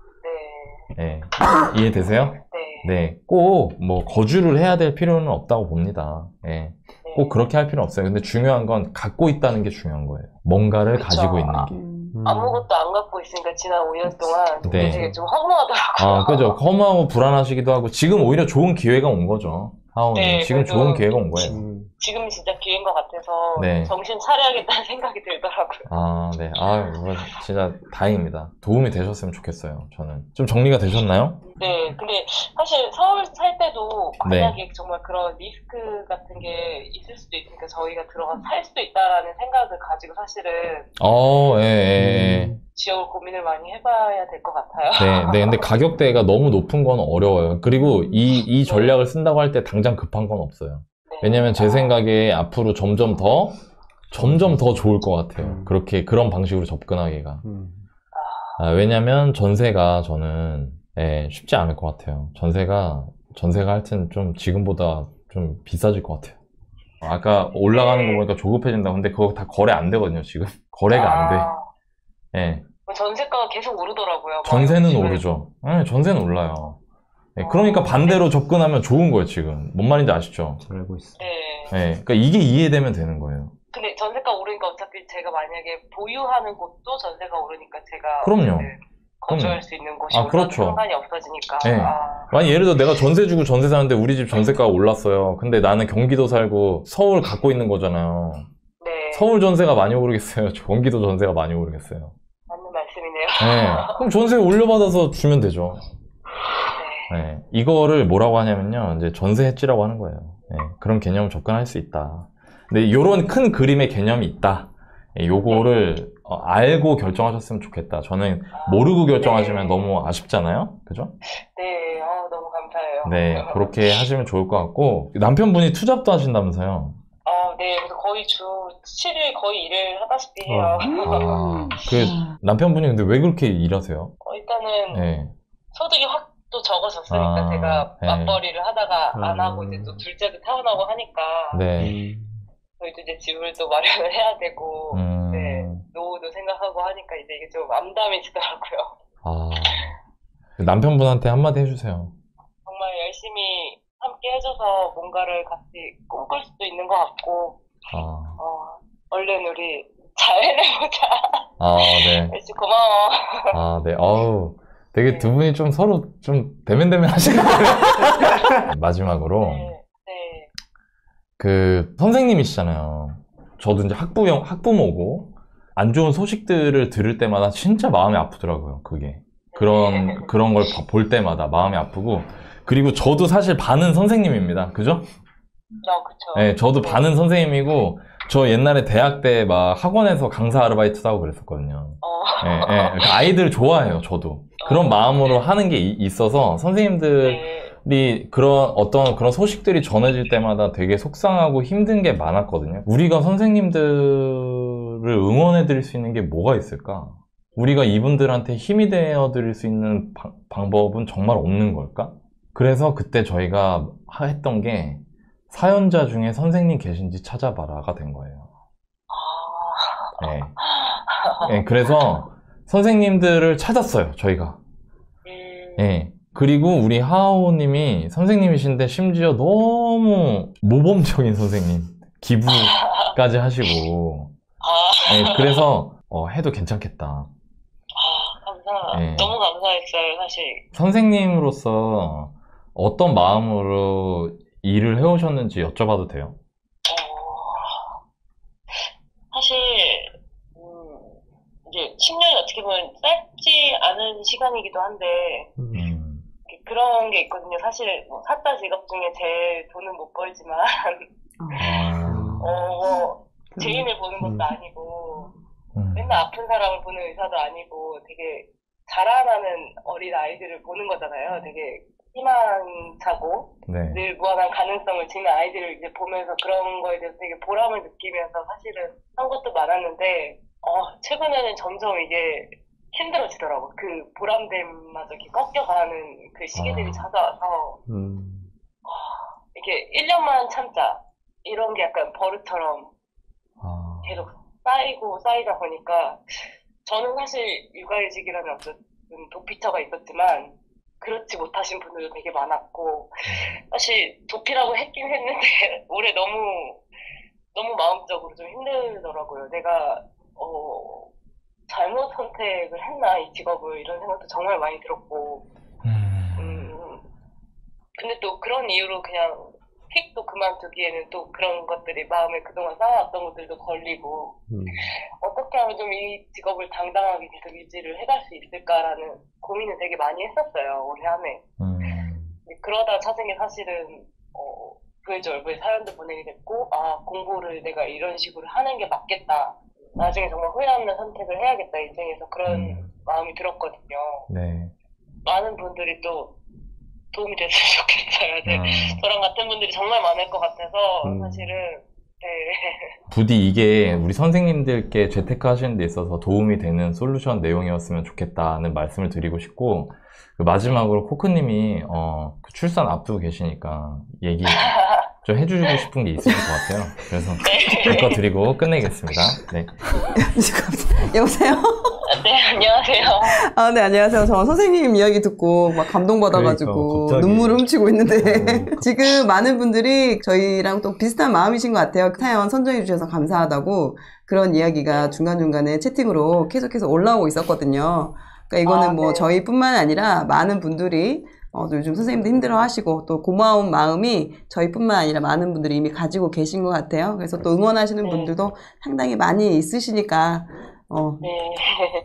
[SPEAKER 5] 네.
[SPEAKER 1] 네. 이해되세요?
[SPEAKER 5] 네.
[SPEAKER 1] 네. 꼭 뭐 거주를 해야 될 필요는 없다고 봅니다. 네. 꼭 그렇게 할 필요는 없어요. 근데 중요한 건 갖고 있다는 게 중요한 거예요. 뭔가를
[SPEAKER 5] 그쵸.
[SPEAKER 1] 가지고 있는 게.
[SPEAKER 5] 아무것도 안 갖고 있으니까 지난 5년 동안
[SPEAKER 1] 네.
[SPEAKER 5] 되게 좀 허무하더라고요.
[SPEAKER 1] 그죠. 허무하고 불안하시기도 하고 지금 오히려 좋은 기회가 온 거죠. 하오님.
[SPEAKER 5] 네,
[SPEAKER 1] 지금
[SPEAKER 5] 그래도
[SPEAKER 1] 좋은 기회가 온 거예요.
[SPEAKER 5] 지금 진짜 기회인 것 같아서
[SPEAKER 1] 네.
[SPEAKER 5] 정신 차려야겠다는 생각이 들더라고요.
[SPEAKER 1] 네. 이거 진짜 다행입니다. 도움이 되셨으면 좋겠어요. 저는. 좀 정리가 되셨나요?
[SPEAKER 5] 네, 근데 사실 서울 살 때도
[SPEAKER 1] 네.
[SPEAKER 5] 만약에 정말 그런 리스크 같은 게 있을 수도 있으니까 저희가 들어가서 살 수도 있다라는 생각을 가지고 사실은
[SPEAKER 1] 예.
[SPEAKER 5] 지역을 고민을 많이 해봐야 될 것 같아요.
[SPEAKER 1] 네. 근데 가격대가 너무 높은 건 어려워요. 그리고 이 전략을 쓴다고 할 때 당장 급한 건 없어요.
[SPEAKER 5] 네.
[SPEAKER 1] 왜냐면 제 생각에 앞으로 점점 더 좋을 것 같아요. 그런 방식으로 접근하기가. 왜냐면 전세가 저는 쉽지 않을 것 같아요. 전세가 하여튼 좀 지금보다 좀 비싸질 것 같아요. 아까 올라가는 거 보니까 조급해진다. 근데 그거 다 거래 안 되거든요, 지금. 거래가 안 돼. 네.
[SPEAKER 5] 전세가가 계속 오르더라고요.
[SPEAKER 1] 전세는 오르죠. 네, 전세는 올라요. 네, 그러니까 반대로 접근하면 좋은 거예요, 지금. 뭔 말인지 아시죠?
[SPEAKER 4] 잘 알고 있어.
[SPEAKER 5] 네.
[SPEAKER 1] 네, 그러니까 이게 이해되면 되는 거예요.
[SPEAKER 5] 근데 전세가 오르니까 어차피 제가 만약에 보유하는 곳도 전세가 오르니까 제가
[SPEAKER 1] 그럼요.
[SPEAKER 5] 거주할 수 있는 곳이
[SPEAKER 1] 그렇죠.
[SPEAKER 5] 상관이 없어지니까.
[SPEAKER 1] 네. 만약 예를 들어 내가 전세 주고 전세 사는데 우리 집 전세가가 올랐어요. 근데 나는 경기도 살고 서울 갖고 있는 거잖아요.
[SPEAKER 5] 네.
[SPEAKER 1] 서울 전세가 많이 오르겠어요? 경기도 전세가 많이 오르겠어요?
[SPEAKER 5] 맞는 말씀이네요.
[SPEAKER 1] 네. 그럼 전세 올려받아서 주면 되죠. 네. 이거를 뭐라고 하냐면요. 이제 전세 해지라고 하는 거예요. 네. 그런 개념을 접근할 수 있다. 근데 이런 큰 그림의 개념이 있다. 요거를 알고 결정하셨으면 좋겠다. 저는 모르고 결정하시면 너무 아쉽잖아요. 그죠?
[SPEAKER 5] 네, 너무 감사해요.
[SPEAKER 1] 네, 그렇게 하시면 좋을 것 같고 남편분이 투잡도 하신다면서요?
[SPEAKER 5] 네, 그래서 거의 주 7일 거의 일을 하다시피 해요.
[SPEAKER 1] 그 남편분이 근데 왜 그렇게 일하세요?
[SPEAKER 5] 일단은
[SPEAKER 1] 네.
[SPEAKER 5] 소득이 확 또 적어졌으니까
[SPEAKER 1] 아,
[SPEAKER 5] 제가
[SPEAKER 1] 네.
[SPEAKER 5] 맞벌이를 하다가 안 하고 이제 또 둘째도 태어나고 하니까
[SPEAKER 1] 네.
[SPEAKER 5] 저희도 이제 집을 또 마련을 해야 되고
[SPEAKER 1] 음.
[SPEAKER 5] 네, 노후도 생각하고 하니까 이제 이게 좀 암담해지더라고요.
[SPEAKER 1] 아. 남편분한테 한마디 해주세요.
[SPEAKER 5] 정말 열심히 함께 해줘서 뭔가를 같이 꿈꿀 수도 있는 것 같고
[SPEAKER 1] 아,
[SPEAKER 5] 얼른 우리 잘 해내보자.
[SPEAKER 1] 아, 네.
[SPEAKER 5] 열심히 고마워.
[SPEAKER 1] 아, 네. 어우, 되게
[SPEAKER 5] 네.
[SPEAKER 1] 두 분이 좀 서로 좀 대면대면 하시는데. 마지막으로,
[SPEAKER 5] 네, 네.
[SPEAKER 1] 그, 선생님이시잖아요. 저도 이제 학부모고, 안 좋은 소식들을 들을 때마다 진짜 마음이 아프더라고요, 그게. 그런 걸 볼 때마다 마음이 아프고, 그리고 저도 사실 반은 선생님입니다. 그죠?
[SPEAKER 5] 그쵸.
[SPEAKER 1] 네, 저도 반은 선생님이고, 저 옛날에 대학 때 막 학원에서 강사 아르바이트도 하고 그랬었거든요. 예, 예. 그러니까 아이들 좋아해요, 저도. 그런 마음으로 하는 게 있어서 선생님들이
[SPEAKER 5] 네.
[SPEAKER 1] 그런 소식들이 전해질 때마다 되게 속상하고 힘든 게 많았거든요. 우리가 선생님들을 응원해 드릴 수 있는 게 뭐가 있을까? 우리가 이분들한테 힘이 되어 드릴 수 있는 방법은 정말 없는 걸까? 그래서 그때 저희가 했던 게 사연자 중에 선생님 계신지 찾아봐라가 된 거예요. 네. 네, 그래서 선생님들을 찾았어요, 저희가. 네. 그리고 우리 하하오님이 선생님이신데 심지어 너무 모범적인 선생님, 기부까지 하시고. 네, 그래서 해도 괜찮겠다. 네.
[SPEAKER 5] 너무 감사했어요, 사실.
[SPEAKER 1] 선생님으로서 어떤 마음으로 일을 해오셨는지 여쭤봐도 돼요?
[SPEAKER 5] 사실 이제 10년이 어떻게 보면 짧지 않은 시간이기도 한데 그런 게 있거든요. 사실 뭐 사자 직업 중에 제일 돈은 못 벌지만 죄인을 보는 것도 아니고 맨날 아픈 사람을 보는 의사도 아니고 되게 자라나는 어린 아이들을 보는 거잖아요. 되게 희망차고
[SPEAKER 1] 네.
[SPEAKER 5] 늘 무한한 가능성을 지닌 아이들을 이제 보면서 그런 거에 대해서 되게 보람을 느끼면서 사실은 한 것도 많았는데 최근에는 점점 이게 힘들어지더라고. 그 보람됨마저 이렇게 꺾여가는 그 시기들이 찾아와서 이렇게 1년만 참자 이런 게 약간 버릇처럼 계속 쌓이고 쌓이다 보니까 저는 사실 육아휴직이라는 어떤 도피처가 있었지만 그렇지 못하신 분들도 되게 많았고 사실 도피라고 했긴 했는데 올해 너무 마음적으로 좀 힘들더라고요. 내가 잘못 선택을 했나 이 직업을 이런 생각도 정말 많이 들었고 근데 또 그런 이유로 그냥 휙 또 그만두기에는 또 그런 것들이 마음에 그동안 쌓아왔던 것들도 걸리고 어떻게 하면 좀 이 직업을 당당하게 계속 유지를 해갈 수 있을까라는 고민을 되게 많이 했었어요, 올해 한 해. 그러다 찾은 게 사실은 부회절부에 사연도 보내게 됐고 공부를 내가 이런 식으로 하는 게 맞겠다. 나중에 정말 후회 없는 선택을 해야겠다 인생에서 그런 마음이 들었거든요.
[SPEAKER 1] 네.
[SPEAKER 5] 많은 분들이 또 도움이 됐으면 좋겠어요. 저랑 같은 분들이 정말 많을 것 같아서 사실은 네.
[SPEAKER 1] 부디 이게 우리 선생님들께 재테크 하시는 데 있어서 도움이 되는 솔루션 내용이었으면 좋겠다는 말씀을 드리고 싶고 그 마지막으로 코크님이 그 출산 앞두고 계시니까 얘기 좀 해주고 싶은 게 있을 것 같아요. 그래서 이거 드리고 끝내겠습니다. 네.
[SPEAKER 2] 여보세요?
[SPEAKER 5] 네, 안녕하세요.
[SPEAKER 2] 네, 안녕하세요. 저 선생님 이야기 듣고 막 감동받아가지고
[SPEAKER 4] 그러니까,
[SPEAKER 2] 눈물을 훔치고 있는데 지금 많은 분들이 저희랑 또 비슷한 마음이신 것 같아요. 사연 선정해 주셔서 감사하다고 그런 이야기가 중간중간에 채팅으로 계속해서 올라오고 있었거든요. 그러니까 이거는 뭐
[SPEAKER 5] 네.
[SPEAKER 2] 저희뿐만 아니라 많은 분들이 또 요즘 선생님도 힘들어하시고 또 고마운 마음이 저희뿐만 아니라 많은 분들이 이미 가지고 계신 것 같아요. 그래서 또 응원하시는 분들도 상당히 많이 있으시니까
[SPEAKER 5] 네.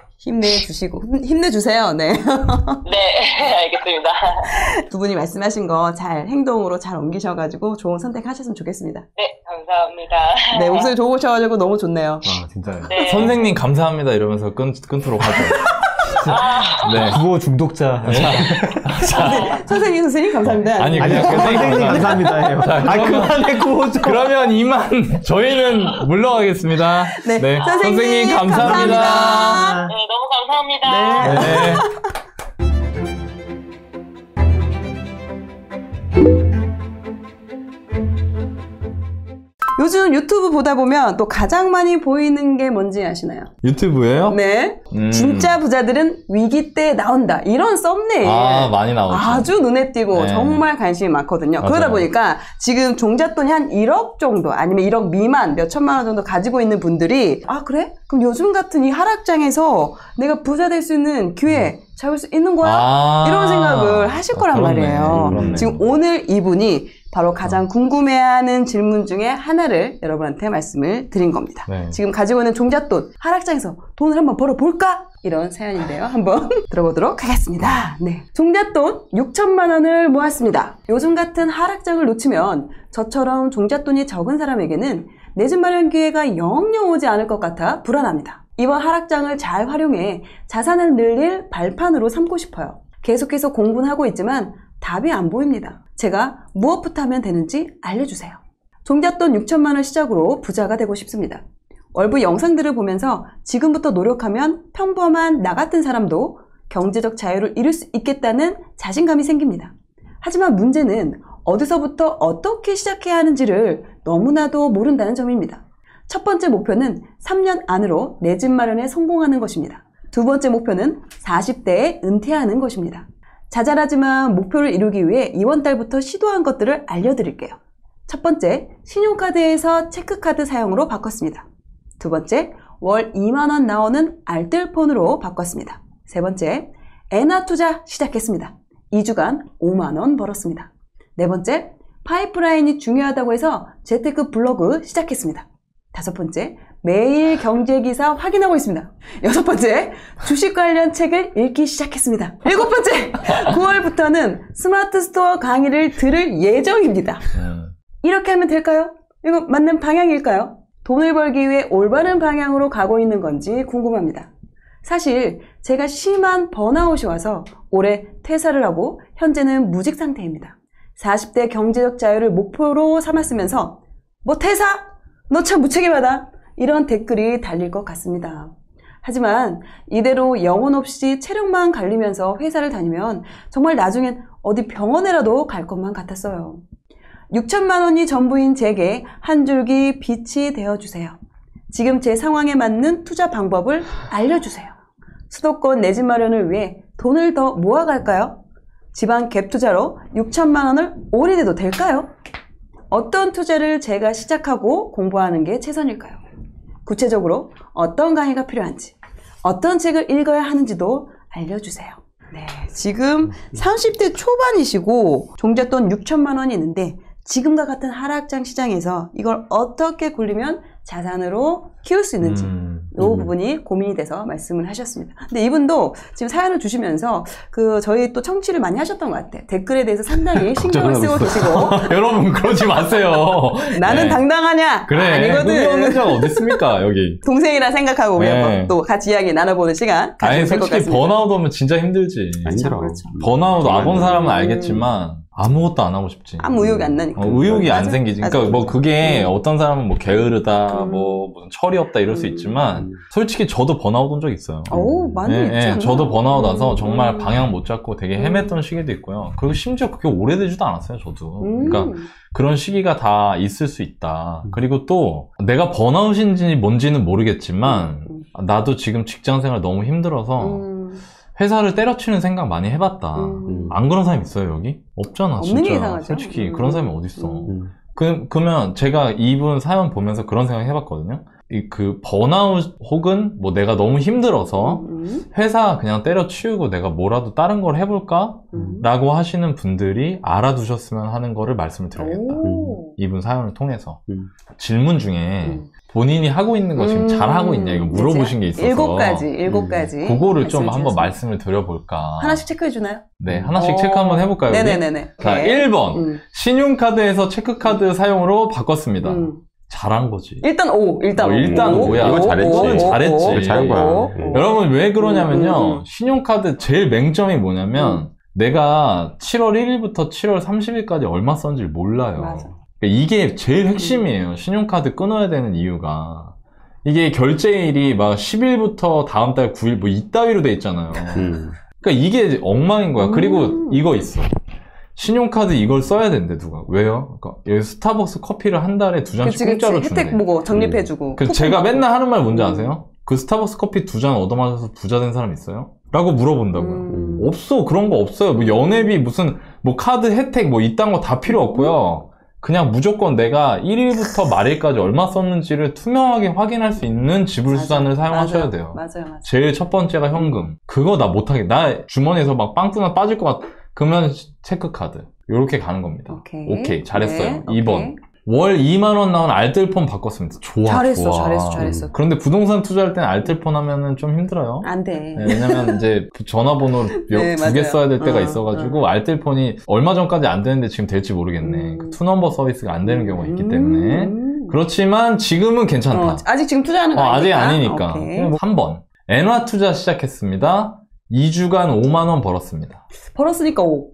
[SPEAKER 2] 힘내주세요. 네.
[SPEAKER 5] 네, 알겠습니다.
[SPEAKER 2] 두 분이 말씀하신 거 잘 행동으로 잘 옮기셔가지고 좋은 선택하셨으면 좋겠습니다.
[SPEAKER 5] 네, 감사합니다.
[SPEAKER 2] 네, 목소리 좋으셔가지고 너무 좋네요.
[SPEAKER 4] 진짜요.
[SPEAKER 5] 네.
[SPEAKER 1] 선생님 감사합니다 이러면서 끊도록 하죠. 네.
[SPEAKER 4] 구호 중독자.
[SPEAKER 2] 선생님 감사합니다.
[SPEAKER 1] 아니
[SPEAKER 4] 아니,
[SPEAKER 1] 그냥
[SPEAKER 4] 선생님 감사합니다 해요. 그만해 구호 좀.
[SPEAKER 1] 그러면 이만 저희는 물러가겠습니다.
[SPEAKER 2] 네,
[SPEAKER 1] 선생님 감사합니다.
[SPEAKER 5] 네, 너무 감사합니다.
[SPEAKER 2] 네.
[SPEAKER 1] 네.
[SPEAKER 2] 요즘 유튜브 보다 보면 또 가장 많이 보이는 게 뭔지 아시나요?
[SPEAKER 1] 유튜브예요?
[SPEAKER 2] 네. 진짜 부자들은 위기 때 나온다. 이런 썸네일.
[SPEAKER 1] 아, 많이 나오죠.
[SPEAKER 2] 아주 눈에 띄고
[SPEAKER 1] 네.
[SPEAKER 2] 정말 관심이 많거든요.
[SPEAKER 1] 맞아요.
[SPEAKER 2] 그러다 보니까 지금 종잣돈이 한 1억 정도 아니면 1억 미만 몇 천만 원 정도 가지고 있는 분들이 아 그래? 그럼 요즘 같은 이 하락장에서 내가 부자 될 수 있는 기회 잡을 수 있는 거야? 이런 생각을 하실 거란
[SPEAKER 1] 그렇네,
[SPEAKER 2] 말이에요.
[SPEAKER 1] 그렇네.
[SPEAKER 2] 지금 오늘 이분이 바로 가장 궁금해하는 질문 중에 하나를 여러분한테 말씀을 드린 겁니다.
[SPEAKER 1] 네.
[SPEAKER 2] 지금 가지고 있는 종잣돈 하락장에서 돈을 한번 벌어볼까? 이런 사연인데요. 한번 들어보도록 하겠습니다. 네. 종잣돈 6천만 원을 모았습니다. 요즘 같은 하락장을 놓치면 저처럼 종잣돈이 적은 사람에게는 내 집 마련 기회가 영영 오지 않을 것 같아 불안합니다. 이번 하락장을 잘 활용해 자산을 늘릴 발판으로 삼고 싶어요. 계속해서 공부는 하고 있지만 답이 안 보입니다. 제가 무엇부터 하면 되는지 알려주세요. 종잣돈 6천만 원 시작으로 부자가 되고 싶습니다. 월부 영상들을 보면서 지금부터 노력하면 평범한 나 같은 사람도 경제적 자유를 이룰 수 있겠다는 자신감이 생깁니다. 하지만 문제는 어디서부터 어떻게 시작해야 하는지를 너무나도 모른다는 점입니다. 첫 번째 목표는 3년 안으로 내 집 마련에 성공하는 것입니다. 두 번째 목표는 40대에 은퇴하는 것입니다. 자잘하지만 목표를 이루기 위해 이번 달부터 시도한 것들을 알려드릴게요. 첫 번째, 신용카드에서 체크카드 사용으로 바꿨습니다. 두 번째, 월 2만 원 나오는 알뜰폰으로 바꿨습니다. 세 번째, 엔화 투자 시작했습니다. 2주간 5만 원 벌었습니다. 네 번째, 파이프라인이 중요하다고 해서 재테크 블로그 시작했습니다. 다섯 번째, 매일 경제기사 확인하고 있습니다. 여섯 번째, 주식 관련 책을 읽기 시작했습니다. 일곱 번째, 9월부터는 스마트 스토어 강의를 들을 예정입니다. 이렇게 하면 될까요? 이거 맞는 방향일까요? 돈을 벌기 위해 올바른 방향으로 가고 있는 건지 궁금합니다. 사실 제가 심한 번아웃이 와서 올해 퇴사를 하고 현재는 무직 상태입니다. 40대 경제적 자유를 목표로 삼았으면서 뭐 퇴사? 너 참 무책임하다. 이런 댓글이 달릴 것 같습니다. 하지만 이대로 영혼 없이 체력만 갈리면서 회사를 다니면 정말 나중엔 어디 병원에라도 갈 것만 같았어요. 6천만 원이 전부인 제게 한 줄기 빛이 되어주세요. 지금 제 상황에 맞는 투자 방법을 알려주세요. 수도권 내 집 마련을 위해 돈을 더 모아갈까요? 지방 갭 투자로 6천만 원을 올인해도 될까요? 어떤 투자를 제가 시작하고 공부하는 게 최선일까요? 구체적으로 어떤 강의가 필요한지, 어떤 책을 읽어야 하는지도 알려주세요. 네, 지금 30대 초반이시고 종잣돈 6천만 원이 있는데 지금과 같은 하락장 시장에서 이걸 어떻게 굴리면 자산으로 키울 수 있는지 이 부분이 고민이 돼서 말씀을 하셨습니다. 근데 이분도 지금 사연을 주시면서 저희 또 청취를 많이 하셨던 것 같아요. 댓글에 대해서 상당히 신경을 쓰고 계시고
[SPEAKER 1] 여러분 그러지 마세요.
[SPEAKER 2] 나는
[SPEAKER 1] 네.
[SPEAKER 2] 당당하냐?
[SPEAKER 1] 그래.
[SPEAKER 2] 아니거든.
[SPEAKER 1] 그런 자가 어디 있습니까 여기.
[SPEAKER 2] 동생이라 생각하고 우리
[SPEAKER 1] 네.
[SPEAKER 2] 한번 또 같이 이야기 나눠보는 시간
[SPEAKER 1] 아니
[SPEAKER 2] 가지면 될 것
[SPEAKER 1] 솔직히
[SPEAKER 2] 같습니다.
[SPEAKER 1] 번아웃 오면 진짜 힘들지.
[SPEAKER 3] 힘들어.
[SPEAKER 2] 그렇죠.
[SPEAKER 1] 번아웃 와본 사람은
[SPEAKER 2] 음.
[SPEAKER 1] 알겠지만 아무것도 안 하고 싶지.
[SPEAKER 2] 아무 의욕이 안 나니까.
[SPEAKER 1] 의욕이 안
[SPEAKER 2] 맞아.
[SPEAKER 1] 생기지.
[SPEAKER 2] 맞아.
[SPEAKER 1] 그러니까 뭐 그게 어떤 사람은 뭐 게으르다,
[SPEAKER 2] 음.
[SPEAKER 1] 뭐 무슨 철이 없다 이럴 수 있지만 솔직히 저도 번아웃 온 적 있어요.
[SPEAKER 2] 오, 많이
[SPEAKER 1] 예,
[SPEAKER 2] 있지
[SPEAKER 1] 예,
[SPEAKER 2] 않나?
[SPEAKER 1] 저도 번아웃 와서 정말
[SPEAKER 2] 음.
[SPEAKER 1] 방향 못 잡고 되게 헤맸던 시기도 있고요. 그리고 심지어 그게 오래되지도 않았어요, 저도. 그러니까 그런 시기가 다 있을 수 있다. 그리고 또 내가 번아웃인지 뭔지는 모르겠지만 나도 지금 직장 생활 너무 힘들어서 회사를 때려치는 생각 많이 해봤다. 안 그런 사람 있어요, 여기? 없잖아,
[SPEAKER 2] 없는 게
[SPEAKER 1] 진짜.
[SPEAKER 2] 이상하죠.
[SPEAKER 1] 솔직히 그런 사람이 어딨어.
[SPEAKER 3] 음.
[SPEAKER 1] 그러면 제가 이분 사연 보면서 그런 생각 해봤거든요. 그 번아웃 혹은 뭐 내가 너무 힘들어서 회사 그냥 때려치우고 내가 뭐라도 다른 걸 해볼까? 라고 하시는 분들이 알아두셨으면 하는 거를 말씀을 드려야겠다.
[SPEAKER 2] 오.
[SPEAKER 1] 이분 사연을 통해서. 질문 중에 본인이 하고 있는 거 지금
[SPEAKER 2] 음.
[SPEAKER 1] 잘하고 있냐 이거 물어보신 게 있어서
[SPEAKER 2] 7가지.
[SPEAKER 1] 그거를 좀
[SPEAKER 2] 말씀해
[SPEAKER 1] 한번
[SPEAKER 2] 주셨습니다.
[SPEAKER 1] 말씀을 드려볼까.
[SPEAKER 2] 하나씩 체크해 주나요?
[SPEAKER 1] 네, 하나씩 체크 한번 해볼까요? 우리?
[SPEAKER 2] 네네네네.
[SPEAKER 1] 자,
[SPEAKER 2] 네.
[SPEAKER 1] 1번. 신용카드에서 체크카드 사용으로 바꿨습니다. 잘한 거지.
[SPEAKER 2] 일단 O. 일단
[SPEAKER 1] 일단
[SPEAKER 2] O.
[SPEAKER 1] O야.
[SPEAKER 3] 이거 잘했지.
[SPEAKER 1] 잘했지.
[SPEAKER 3] 이거 잘한 거야.
[SPEAKER 1] 여러분 왜 그러냐면요. 신용카드 제일 맹점이 뭐냐면 내가 7월 1일부터 7월 30일까지 얼마 썼는지 몰라요.
[SPEAKER 2] 맞아.
[SPEAKER 1] 그러니까 이게 제일 핵심이에요. 신용카드 끊어야 되는 이유가. 이게 결제일이 막 10일부터 다음 달 9일 뭐 이따위로 돼 있잖아요. 그러니까 이게 엉망인 거야. 그리고 이거 있어. 신용카드 이걸 써야 된대, 누가. 왜요? 그러니까 여기 스타벅스 커피를 한 달에 2잔씩 공짜로 준대.
[SPEAKER 2] 혜택 보고 적립해주고.
[SPEAKER 1] 그래서 제가 맨날 하는 말 뭔지 아세요? 그 스타벅스 커피 2잔 얻어마셔서 부자 된 사람 있어요? 라고 물어본다고요. 없어. 그런 거 없어요. 뭐 연회비 무슨 뭐 카드 혜택 뭐 이딴 거 다 필요 없고요. 그냥 무조건 내가 1일부터 말일까지 얼마 썼는지를 투명하게 확인할 수 있는 지불수단을 사용하셔야 돼요.
[SPEAKER 2] 맞아요.
[SPEAKER 1] 제일 첫 번째가 현금. 그거 나 못하게. 나 주머니에서 막 빵꾸나 빠질 것 같아. 그러면 체크카드. 요렇게 가는 겁니다. 오케이. 잘했어요.
[SPEAKER 2] 네,
[SPEAKER 1] 2번.
[SPEAKER 2] 오케이.
[SPEAKER 1] 월 2만원 나온 알뜰폰 바꿨습니다. 좋아.
[SPEAKER 2] 잘했어.
[SPEAKER 1] 그런데 부동산 투자할 때는 알뜰폰 하면은 좀 힘들어요.
[SPEAKER 2] 안 돼.
[SPEAKER 1] 네, 왜냐면 이제 전화번호를
[SPEAKER 2] 네,
[SPEAKER 1] 2개
[SPEAKER 2] 맞아요.
[SPEAKER 1] 써야 될 때가 있어가지고 알뜰폰이 얼마 전까지 안 되는데 지금 될지 모르겠네. 그 투넘버 서비스가 안 되는 경우가 있기 때문에. 그렇지만 지금은 괜찮다.
[SPEAKER 2] 아직 지금 투자하는 거
[SPEAKER 1] 아직
[SPEAKER 2] 아니니까.
[SPEAKER 1] 아니니까. 3번. 엔화 투자 시작했습니다. 2주간 5만원 벌었습니다.
[SPEAKER 2] 벌었으니까 5.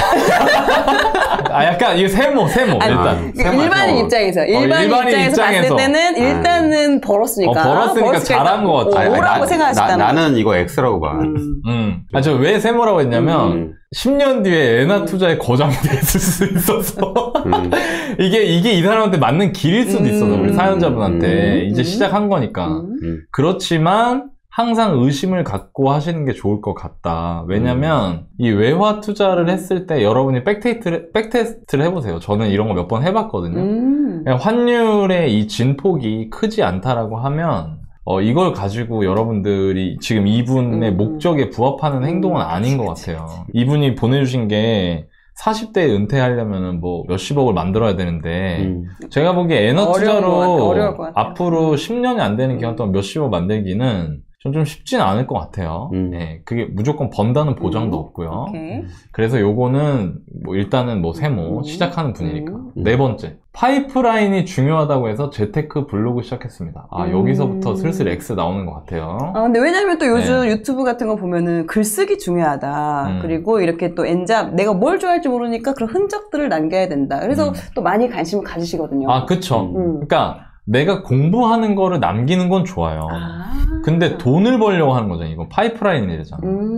[SPEAKER 1] 약간 이거 세모
[SPEAKER 2] 아니,
[SPEAKER 1] 일단.
[SPEAKER 2] 일반인 입장에서. 일반인 입장에서 봤을 때는 일단은 벌었으니까
[SPEAKER 1] 잘한 것 같아.
[SPEAKER 2] 5라고 생각하셨다는
[SPEAKER 3] 나는 이거 X라고 봐.
[SPEAKER 1] 저 왜 세모라고 했냐면 10년 뒤에 엔화 투자에 거장이 됐을 수 있어서 이게 이 사람한테 맞는 길일 수도 있어서 우리 사연자분한테 이제 시작한 거니까. 그렇지만 항상 의심을 갖고 하시는 게 좋을 것 같다. 왜냐면 이 외화 투자를 했을 때 여러분이 백테스트를 해보세요. 저는 이런 거 몇 번 해봤거든요. 환율의 이 진폭이 크지 않다라고 하면 이걸 가지고 여러분들이 지금 이분의 목적에 부합하는 행동은 아닌 것 같아요. 이분이 보내주신 게 40대에 은퇴하려면 뭐 몇십억을 만들어야 되는데 제가 보기에 엔화 투자로 앞으로 10년이 안 되는 기간 동안 몇십억 만들기는 좀 쉽진 않을 것 같아요. 네, 그게 무조건 번다는 보장도 없고요. 그래서 요거는 뭐 일단은 뭐 세모 시작하는 분이니까. 4번째. 파이프라인이 중요하다고 해서 재테크 블로그 시작했습니다. 여기서부터 슬슬 X 나오는 것 같아요.
[SPEAKER 2] 근데 왜냐면 또 요즘 유튜브 같은 거 보면은 글쓰기 중요하다. 그리고 이렇게 또 엔잡, 내가 뭘 좋아할지 모르니까 그런 흔적들을 남겨야 된다. 그래서 또 많이 관심을 가지시거든요.
[SPEAKER 1] 그쵸. 그러니까 내가 공부하는 거를 남기는 건 좋아요. 근데 돈을 벌려고 하는 거잖아요. 이건 파이프라인이잖아.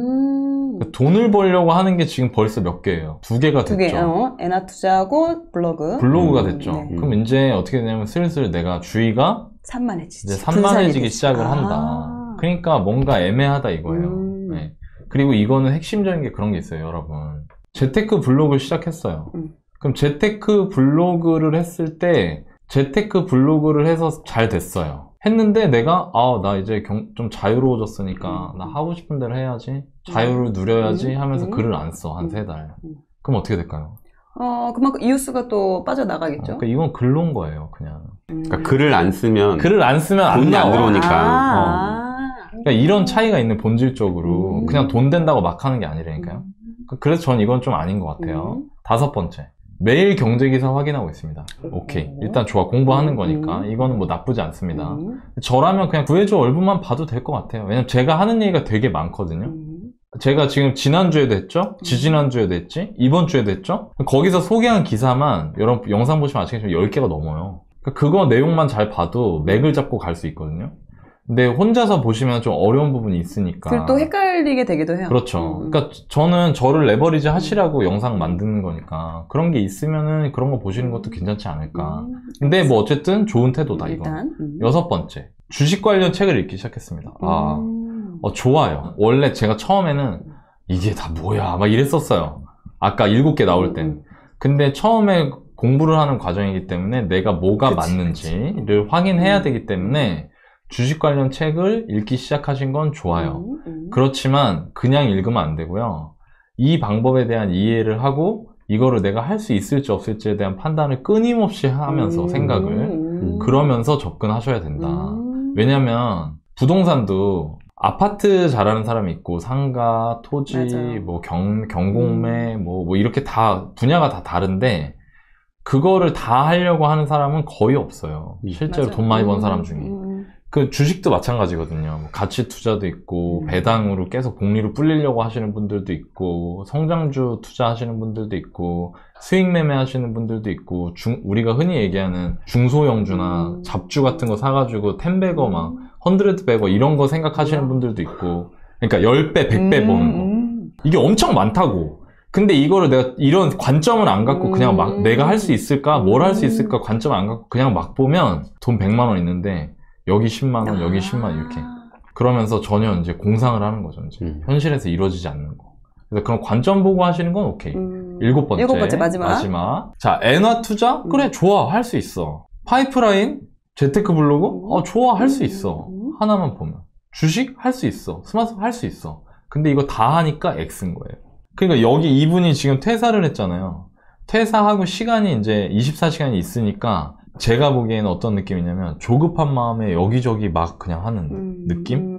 [SPEAKER 1] 돈을 벌려고 하는 게 지금 벌써 몇 개예요? 2개가 됐죠.
[SPEAKER 2] 2개, 엔화 투자하고
[SPEAKER 1] 블로그가 됐죠. 그럼 이제 어떻게 되냐면 슬슬 내가 주의가
[SPEAKER 2] 산만해지지.
[SPEAKER 1] 이제 산만해지기 시작을 한다. 그러니까 뭔가 애매하다 이거예요. 네. 그리고 이거는 핵심적인 게 그런 게 있어요, 여러분. 재테크 블로그를 시작했어요. 그럼 재테크 블로그를 했을 때 재테크 블로그를 해서 잘 됐어요. 했는데 내가 나 이제 좀 자유로워졌으니까 나 하고 싶은 대로 해야지, 자유를 누려야지 하면서 글을 안 써, 한 3달. 그럼 어떻게 될까요?
[SPEAKER 2] 그만큼 이웃수가 또 빠져나가겠죠.
[SPEAKER 1] 그러니까 이건 글로인 거예요, 그냥.
[SPEAKER 3] 그러니까 글을 안 쓰면
[SPEAKER 1] 돈이 안
[SPEAKER 3] 들어오니까.
[SPEAKER 1] 그러니까 이런 차이가 있는 본질적으로 그냥 돈 된다고 막 하는 게 아니라니까요. 그래서 전 이건 좀 아닌 것 같아요. 5번째. 매일 경제기사 확인하고 있습니다. 오케이. 일단 좋아. 공부하는 거니까. 이거는 뭐 나쁘지 않습니다. 저라면 그냥 구해줘 얼굴만 봐도 될 것 같아요. 왜냐면 제가 하는 얘기가 되게 많거든요. 제가 지금 지난주에도 했죠? 지지난주에도 했지? 이번 주에도 했죠? 거기서 소개한 기사만 여러분 영상 보시면 아시겠지만 10개가 넘어요. 그거 내용만 잘 봐도 맥을 잡고 갈 수 있거든요. 근데 혼자서 보시면 좀 어려운 부분이 있으니까.
[SPEAKER 2] 그리고 또 헷갈리게 되기도 해요.
[SPEAKER 1] 그렇죠. 그러니까 저는 저를 레버리지 하시라고 영상 만드는 거니까 그런 게 있으면은 그런 거 보시는 것도 괜찮지 않을까. 근데 뭐 어쨌든 좋은 태도다 이거. 6번째. 주식 관련 책을 읽기 시작했습니다. 좋아요. 원래 제가 처음에는 이게 다 뭐야 막 이랬었어요. 아까 7개 나올 땐. 근데 처음에 공부를 하는 과정이기 때문에 내가 뭐가 맞는지를 확인해야 되기 때문에 주식 관련 책을 읽기 시작하신 건 좋아요. 그렇지만 그냥 읽으면 안 되고요. 이 방법에 대한 이해를 하고 이거를 내가 할 수 있을지 없을지에 대한 판단을 끊임없이 하면서 생각을 그러면서 접근하셔야 된다. 왜냐면 부동산도 아파트 잘하는 사람이 있고 상가, 토지,
[SPEAKER 2] 맞아요.
[SPEAKER 1] 뭐 경공매 뭐 이렇게 다 분야가 다 다른데 그거를 다 하려고 하는 사람은 거의 없어요. 실제로
[SPEAKER 2] 맞아요.
[SPEAKER 1] 돈 많이 번 사람 중에. 그 주식도 마찬가지거든요. 뭐 가치 투자도 있고 배당으로 계속 복리로 불리려고 하시는 분들도 있고 성장주 투자하시는 분들도 있고 수익 매매 하시는 분들도 있고 우리가 흔히 얘기하는 중소형주나 잡주 같은 거 사가지고 10배거 막 100배거 이런 거 생각하시는 분들도 있고 그러니까 10배, 100배 버는 거. 이게 엄청 많다고. 근데 이거를 내가 이런 관점을 안 갖고 그냥 막 내가 할 수 있을까? 뭘 할 수 있을까? 관점을 안 갖고 그냥 막 보면 돈 100만 원 있는데 여기 10만 원, 여기 10만 원 이렇게. 그러면서 전혀 이제 공상을 하는 거죠. 이제. 현실에서 이루어지지 않는 거. 그래서 그런 관점 보고 하시는 건 오케이. 7번째. 마지막. 자, 엔화 투자? 그래, 좋아. 할 수 있어. 파이프라인? 재테크 블로그? 좋아. 할 수 있어. 하나만 보면. 주식? 할 수 있어. 스마트폰 할 수 있어. 근데 이거 다 하니까 X인 거예요. 그러니까 여기 이분이 지금 퇴사를 했잖아요. 퇴사하고 시간이 이제 24시간이 있으니까 제가 보기에는 어떤 느낌이냐면 조급한 마음에 여기저기 막 그냥 하는 느낌?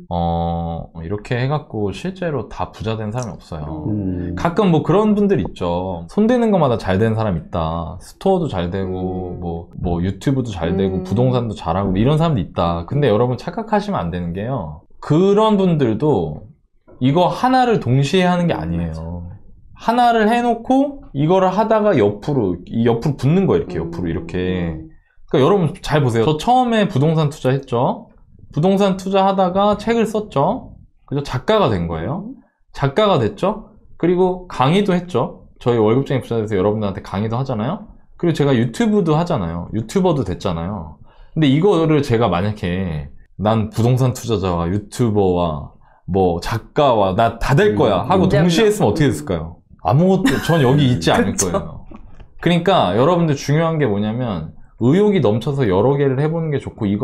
[SPEAKER 1] 이렇게 해갖고 실제로 다 부자 된 사람이 없어요. 가끔 뭐 그런 분들 있죠. 손대는 것마다 잘 된 사람 있다. 스토어도 잘 되고 뭐 유튜브도 잘 되고 부동산도 잘하고 이런 사람도 있다. 근데 여러분 착각하시면 안 되는 게요. 그런 분들도 이거 하나를 동시에 하는 게 아니에요. 하나를 해놓고 이거를 하다가 옆으로 붙는 거예요. 이렇게 옆으로 이렇게. 그러니까 여러분 잘 보세요. 저 처음에 부동산 투자했죠. 부동산 투자하다가 책을 썼죠. 그죠? 작가가 된 거예요. 작가가 됐죠. 그리고 강의도 했죠. 저희 월급쟁이 부자에서 여러분들한테 강의도 하잖아요. 그리고 제가 유튜브도 하잖아요. 유튜버도 됐잖아요. 근데 이거를 제가 만약에 난 부동산 투자자와 유튜버와 뭐 작가와 나 다 될 거야 하고 동시에 했으면 어떻게 됐을까요? 아무것도 전 여기 있지 않을 거예요. 그러니까 여러분들 중요한 게 뭐냐면 의욕이 넘쳐서 여러 개를 해보는 게 좋고 이거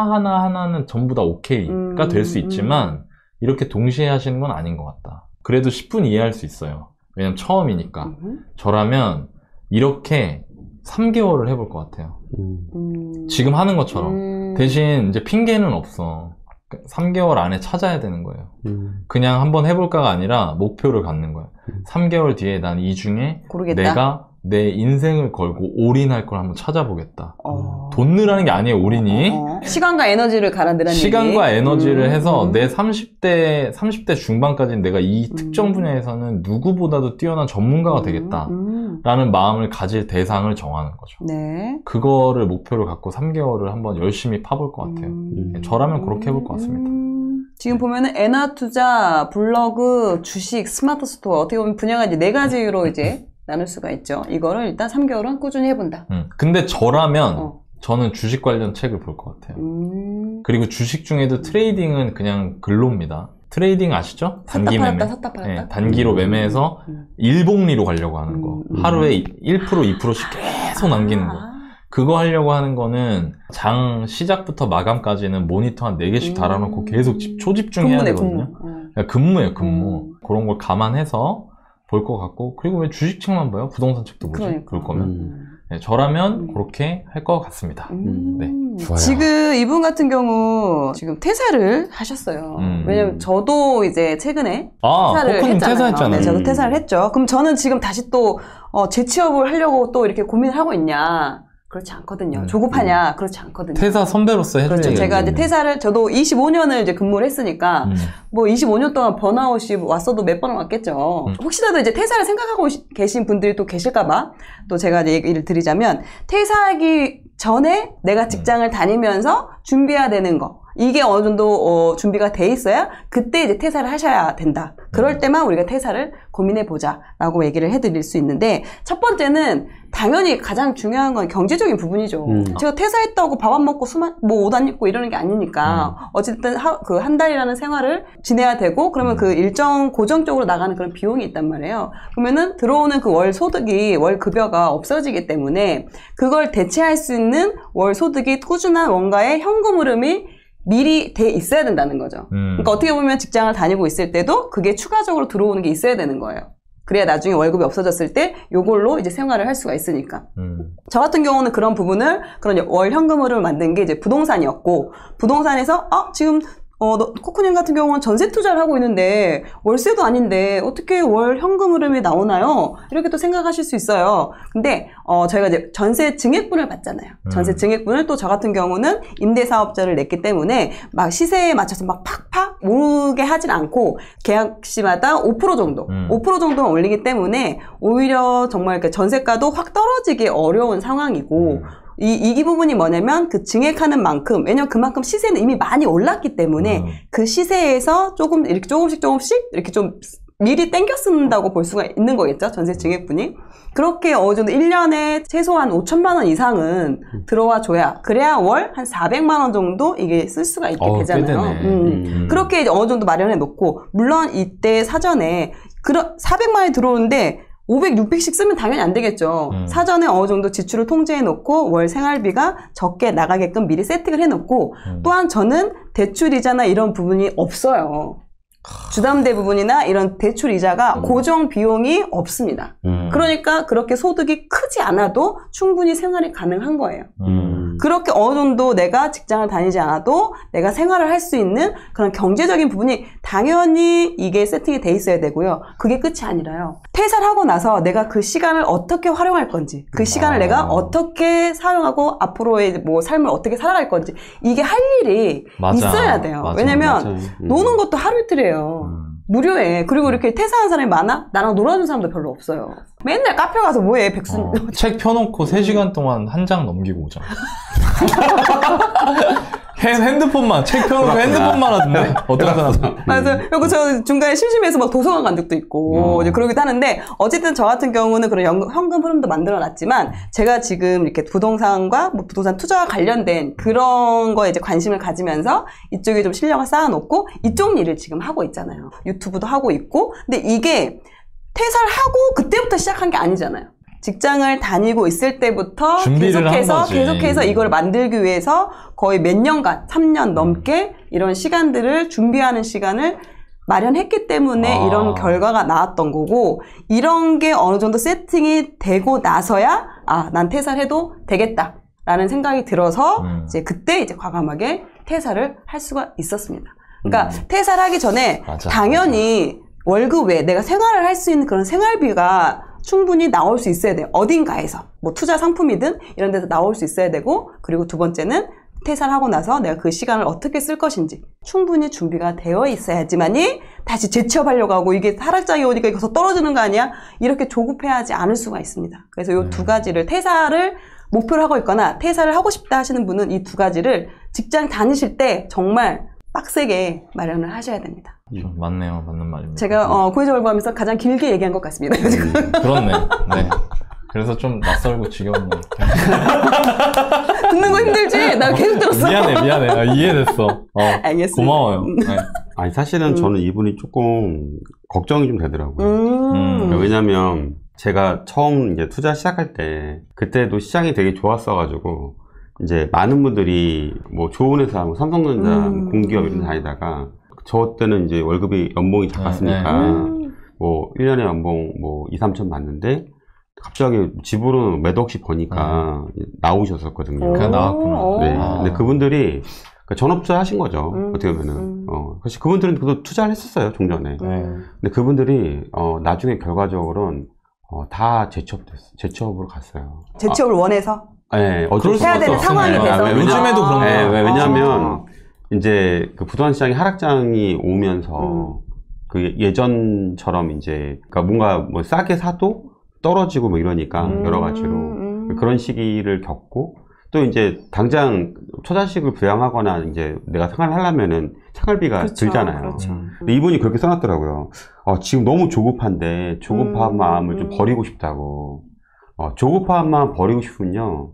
[SPEAKER 1] 하나는 전부 다 오케이가 될 수 있지만 이렇게 동시에 하시는 건 아닌 것 같다. 그래도 10분 이해할 수 있어요. 왜냐면 처음이니까. 저라면 이렇게 3개월을 해볼 것 같아요. 지금 하는 것처럼. 대신 이제 핑계는 없어. 3개월 안에 찾아야 되는 거예요. 그냥 한번 해볼까가 아니라 목표를 갖는 거예요. 3개월 뒤에 난 이 중에 고르겠다. 내가 내 인생을 걸고 올인할 걸 한번 찾아보겠다. 돈 넣으라는 게 아니에요, 올인이.
[SPEAKER 2] 시간과 에너지를 갈아넣으라는
[SPEAKER 1] 시간과 에너지를 해서 내 30대 중반까지는 내가 이 특정 분야에서는 누구보다도 뛰어난 전문가가 되겠다. 라는 마음을 가질 대상을 정하는 거죠.
[SPEAKER 2] 네.
[SPEAKER 1] 그거를 목표를 갖고 3개월을 한번 열심히 파볼 것 같아요. 저라면 그렇게 해볼 것 같습니다.
[SPEAKER 2] 지금 보면은 엔화 투자, 블로그, 주식, 스마트 스토어 어떻게 보면 분야가 이제 4가지로 이제 나눌 수가 있죠. 이거를 일단 3개월은 꾸준히 해본다.
[SPEAKER 1] 근데 저라면 저는 주식 관련 책을 볼 것 같아요. 그리고 주식 중에도 트레이딩은 그냥 근로입니다. 트레이딩 아시죠? 단기 매매.
[SPEAKER 2] 샀다 팔았다.
[SPEAKER 1] 네, 단기로 매매해서 일복리로 가려고 하는 거. 하루에 1%, 2%씩 계속 남기는 거. 그거 하려고 하는 거는 장 시작부터 마감까지는 모니터 한 4개씩 달아놓고 계속 초집중해야 되거든요. 근무예요, 근무. 그런 걸 감안해서 볼 것 같고, 그리고 왜 주식책만 봐요? 부동산 책도 보지? 그럴 거면. 네, 저라면 그렇게 할 것 같습니다. 네, 좋아요.
[SPEAKER 2] 지금 이분 같은 경우 지금 퇴사를 하셨어요. 왜냐면 저도 이제 최근에 퇴사를 했잖아요.
[SPEAKER 1] 퇴사했잖아요.
[SPEAKER 2] 네, 저도 퇴사를 했죠. 그럼 저는 지금 다시 또 재취업을 하려고 또 이렇게 고민을 하고 있냐? 그렇지 않거든요. 조급하냐? 그렇지 않거든요.
[SPEAKER 1] 퇴사 선배로서 해줘야
[SPEAKER 2] 그렇죠. 제가 이제 퇴사를 저도 25년을 이제 근무를 했으니까 뭐 25년 동안 번아웃이 왔어도 몇 번은 왔겠죠. 혹시라도 이제 퇴사를 생각하고 계신 분들이 또 계실까봐 또 제가 이제 얘기를 드리자면 퇴사하기 전에 내가 직장을 다니면서 준비해야 되는 거. 이게 어느 정도 준비가 돼 있어야 그때 이제 퇴사를 하셔야 된다. 그럴 때만 우리가 퇴사를 고민해보자 라고 얘기를 해드릴 수 있는데, 첫 번째는 당연히 가장 중요한 건 경제적인 부분이죠. 제가 퇴사했다고 밥 안 먹고 옷 안 입고 이러는 게 아니니까 어쨌든 그 한 달이라는 생활을 지내야 되고, 그러면 그 일정 고정적으로 나가는 그런 비용이 있단 말이에요. 그러면은 들어오는 그 월 소득이, 월 급여가 없어지기 때문에 그걸 대체할 수 있는 월 소득이 꾸준한 뭔가의 현금 흐름이 미리 돼 있어야 된다는 거죠. 그러니까 어떻게 보면 직장을 다니고 있을 때도 그게 추가적으로 들어오는 게 있어야 되는 거예요. 그래야 나중에 월급이 없어졌을 때 요걸로 이제 생활을 할 수가 있으니까. 저 같은 경우는 그런 부분을, 그런 월 현금 흐름을 만든 게 이제 부동산이었고, 부동산에서 지금 코코님 같은 경우는 전세 투자를 하고 있는데 월세도 아닌데 어떻게 월 현금 흐름이 나오나요? 이렇게 또 생각하실 수 있어요. 근데 저희가 이제 전세 증액분을 받잖아요. 전세 증액분을 또 저 같은 경우는 임대사업자를 냈기 때문에 막 시세에 맞춰서 막 팍팍 오르게 하진 않고 계약 시마다 5% 정도, 5% 정도만 올리기 때문에 오히려 정말 전세가도 확 떨어지기 어려운 상황이고, 이 부분이 뭐냐면 그 증액하는 만큼, 왜냐면 그만큼 시세는 이미 많이 올랐기 때문에 그 시세에서 조금씩 이렇게 좀 미리 땡겨 쓴다고 볼 수가 있는 거겠죠. 전세 증액분이. 그렇게 어느 정도 1년에 최소한 5천만 원 이상은 들어와 줘야, 그래야 월 한 400만 원 정도 이게 쓸 수가 있게 되잖아요.
[SPEAKER 1] 꽤 되네.
[SPEAKER 2] 그렇게 이제 어느 정도 마련해 놓고, 물론 이때 사전에 400만 원이 들어오는데 500, 600씩 쓰면 당연히 안 되겠죠. 사전에 어느 정도 지출을 통제해 놓고 월 생활비가 적게 나가게끔 미리 세팅을 해 놓고, 또한 저는 대출이자나 이런 부분이 없어요. 주담대 부분이나 이런 대출 이자가 고정 비용이 없습니다. 그러니까 그렇게 소득이 크지 않아도 충분히 생활이 가능한 거예요. 그렇게 어느 정도 내가 직장을 다니지 않아도 내가 생활을 할 수 있는 그런 경제적인 부분이 당연히 이게 세팅이 돼 있어야 되고요. 그게 끝이 아니라요. 퇴사를 하고 나서 내가 그 시간을 어떻게 활용할 건지, 그 시간을 내가 어떻게 사용하고 앞으로의 뭐 삶을 어떻게 살아갈 건지, 이게 할 일이
[SPEAKER 1] 맞아.
[SPEAKER 2] 있어야 돼요.
[SPEAKER 1] 맞아.
[SPEAKER 2] 왜냐면
[SPEAKER 3] 맞아요.
[SPEAKER 2] 노는 것도 하루 이틀이에요. 무료에. 그리고 이렇게 퇴사한 사람이 많아? 나랑 놀아준 사람도 별로 없어요. 맨날 카페 가서 뭐해, 백순.
[SPEAKER 1] 책 펴놓고 3시간 동안 한 장 넘기고 오잖아. 핸드폰만, 책 펴놓고 핸드폰만 하던데? 어떡하나.
[SPEAKER 2] 맞아요. 그리고 저 중간에 심심해서 막 도서관 간 적도 있고, 이제 그러기도 하는데, 어쨌든 저 같은 경우는 그런 현금 흐름도 만들어 놨지만, 제가 지금 이렇게 부동산과 뭐 부동산 투자와 관련된 그런 거에 이제 관심을 가지면서 이쪽에 좀 실력을 쌓아놓고, 이쪽 일을 지금 하고 있잖아요. 유튜브도 하고 있고, 근데 이게 퇴사를 하고 그때부터 시작한 게 아니잖아요. 직장을 다니고 있을 때부터
[SPEAKER 1] 준비를 한 거지.
[SPEAKER 2] 계속해서 이걸 만들기 위해서 거의 몇 년간, 3년 넘게 이런 시간들을 준비하는 시간을 마련했기 때문에 이런 결과가 나왔던 거고, 이런 게 어느 정도 세팅이 되고 나서야 난 퇴사를 해도 되겠다라는 생각이 들어서 이제 그때 이제 과감하게 퇴사를 할 수가 있었습니다. 그러니까 퇴사를 하기 전에
[SPEAKER 1] 맞아.
[SPEAKER 2] 당연히 월급 외에 내가 생활을 할 수 있는 그런 생활비가 충분히 나올 수 있어야 돼요. 어딘가에서. 뭐 투자 상품이든 이런 데서 나올 수 있어야 되고, 그리고 두 번째는 퇴사를 하고 나서 내가 그 시간을 어떻게 쓸 것인지 충분히 준비가 되어 있어야지만이 다시 재취업하려고 하고, 이게 하락장이 오니까 이거 더 떨어지는 거 아니야? 이렇게 조급해하지 않을 수가 있습니다. 그래서 이 두 가지를, 퇴사를 목표로 하고 있거나 퇴사를 하고 싶다 하시는 분은 이 두 가지를 직장 다니실 때 정말 빡세게 마련을 하셔야 됩니다.
[SPEAKER 1] 좀 맞네요. 맞는 말입니다.
[SPEAKER 2] 제가 고해저월보하면서 가장 길게 얘기한 것 같습니다.
[SPEAKER 1] 그렇네. 네. 그래서 좀 낯설고 지겨운 것 같아요.
[SPEAKER 2] 듣는 거 힘들지? 나 계속 들었어.
[SPEAKER 1] 미안해. 이해됐어.
[SPEAKER 2] 알겠습니다.
[SPEAKER 1] 고마워요. 네.
[SPEAKER 3] 아니, 사실은 저는 이분이 조금 걱정이 좀 되더라고요. 왜냐면 제가 처음 이제 투자 시작할 때, 그때도 시장이 되게 좋았어가지고, 이제 많은 분들이 뭐 좋은 회사, 뭐 삼성전자, 공기업 이런 데 다니다가, 저 때는 이제 월급이 연봉이 작았으니까, 뭐 1년에 연봉 뭐 2, 3천 받는데, 갑자기 집으로 몇 억씩 버니까 나오셨었거든요.
[SPEAKER 1] 그냥 나왔구나.
[SPEAKER 3] 네. 근데 그분들이 전업투자 하신 거죠. 어떻게 보면은. 사실 그분들은 그것도 투자를 했었어요, 종전에. 근데 그분들이, 나중에 결과적으로는, 다 재취업으로 갔어요.
[SPEAKER 2] 재취업을 원해서?
[SPEAKER 3] 네,
[SPEAKER 2] 해야 되는 상황이 돼서.
[SPEAKER 1] 요즘에도 그런 거예요.
[SPEAKER 3] 왜냐면, 이제 그 부동산 시장이 하락장이 오면서, 그 예전처럼 이제, 그러니까 뭔가 뭐 싸게 사도 떨어지고 뭐 이러니까, 여러 가지로. 그런 시기를 겪고, 또 이제 당장 처자식을 부양하거나 이제 내가 생활을 하려면은 생활비가
[SPEAKER 2] 그렇죠,
[SPEAKER 3] 들잖아요.
[SPEAKER 2] 그렇죠.
[SPEAKER 3] 근데 이분이 그렇게 써놨더라고요. 지금 너무 조급한데 조급한 마음을 좀 버리고 싶다고. 조급한 마음 버리고 싶으면요,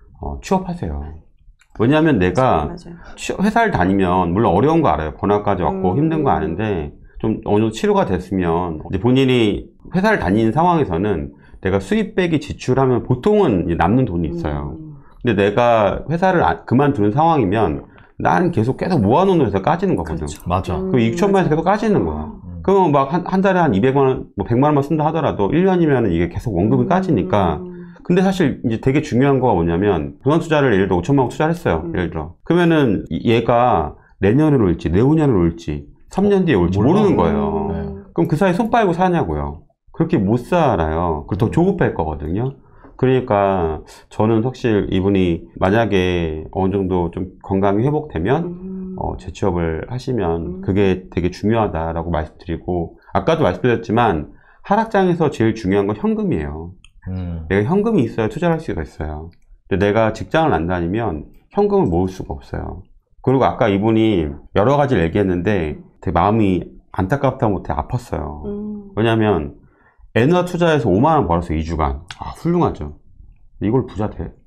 [SPEAKER 3] 취업하세요. 왜냐하면 내가
[SPEAKER 2] 맞아요.
[SPEAKER 3] 회사를 다니면 물론 어려운 거 알아요. 번화까지 왔고 힘든 거 아는데 좀 어느 정도 치료가 됐으면, 이제 본인이 회사를 다니는 상황에서는 내가 수입 빼기 지출하면 보통은 이제 남는 돈이 있어요. 근데 내가 회사를 그만두는 상황이면 난 계속 모아놓는 회사 까지는 거거든.
[SPEAKER 2] 그렇죠.
[SPEAKER 1] 맞아.
[SPEAKER 3] 그 6천만 원에서 계속 까지는 거야. 그러면 막 한 달에 한 200만 원, 뭐 100만 원만 쓴다 하더라도 1년이면 이게 계속 원금이 까지니까. 근데 사실 이제 되게 중요한 거가 뭐냐면, 부동산 투자를 예를 들어 5천만 원 투자를 했어요. 예를 들어. 그러면은 얘가 내년을 올지, 내후년을 올지, 3년 뒤에 올지 모르는 거예요. 그럼 그 사이에 손 빨고 사냐고요. 그렇게 못 살아요. 그리고 더 조급할 거거든요. 그러니까 저는 확실히 이분이 만약에 어느 정도 좀 건강이 회복되면 재취업을 하시면 그게 되게 중요하다라고 말씀드리고, 아까도 말씀드렸지만 하락장에서 제일 중요한 건 현금이에요. 내가 현금이 있어야 투자를 할 수가 있어요. 근데 내가 직장을 안 다니면 현금을 모을 수가 없어요. 그리고 아까 이분이 여러 가지를 얘기했는데 되게 마음이 안타깝다 못해 아팠어요. 왜냐면 엔화 투자해서 5만 원 벌었어요. 2주간. 아, 훌륭하죠. 이걸 부자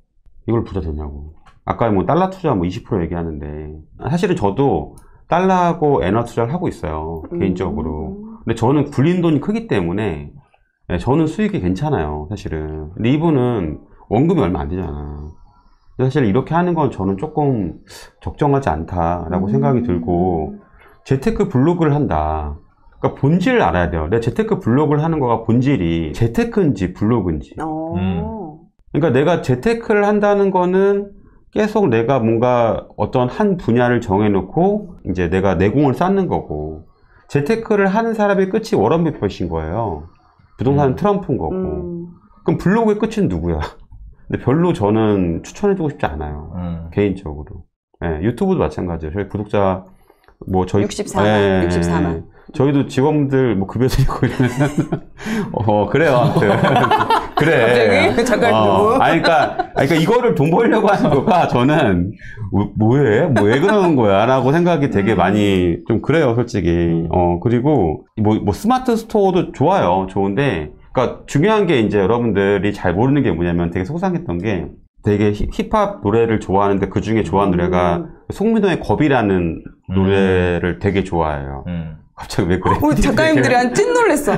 [SPEAKER 3] 되냐고. 아까 뭐 달러 투자 뭐 20% 얘기하는데 사실은 저도 달러하고 엔화 투자를 하고 있어요. 개인적으로. 근데 저는 굴린 돈이 크기 때문에 저는 수익이 괜찮아요. 사실은. 근데 이분은 원금이 얼마 안 되잖아. 사실 이렇게 하는 건 저는 조금 적정하지 않다라고 생각이 들고 재테크 블로그를 한다. 그러니까 본질을 알아야 돼요. 내가 재테크 블로그를 하는 거가 본질이 재테크인지 블로그인지. 그러니까 내가 재테크를 한다는 거는 계속 내가 뭔가 어떤 한 분야를 정해놓고 이제 내가 내공을 쌓는 거고, 재테크를 하는 사람의 끝이 워런 버핏인 거예요. 부동산은 트럼프인 거고. 그럼 블로그의 끝은 누구야? 근데 별로 저는 추천해주고 싶지 않아요. 개인적으로. 예, 유튜브도 마찬가지예요. 저희 구독자 뭐 저희
[SPEAKER 2] 64만, 64만.
[SPEAKER 3] 저희도 직원들 뭐 급여 드리고 이러면 그래요. 아무튼 그래.
[SPEAKER 2] 갑자기 잠깐
[SPEAKER 3] 아니 그러니까 이거를 돈 벌려고 하는 거가 저는 뭐해? 뭐 왜 그러는 거야?라고 생각이 되게 많이 좀 그래요, 솔직히. 그리고 뭐 스마트 스토어도 좋아요. 좋은데, 그러니까 중요한 게 이제 여러분들이 잘 모르는 게 뭐냐면 되게 속상했던 게, 되게 힙합 노래를 좋아하는데 그 중에 좋아하는 노래가 송민호의 겁이라는 노래를 되게 좋아해요. 갑자기 왜 그래?
[SPEAKER 2] 작가님들이 한 찐 놀랬어.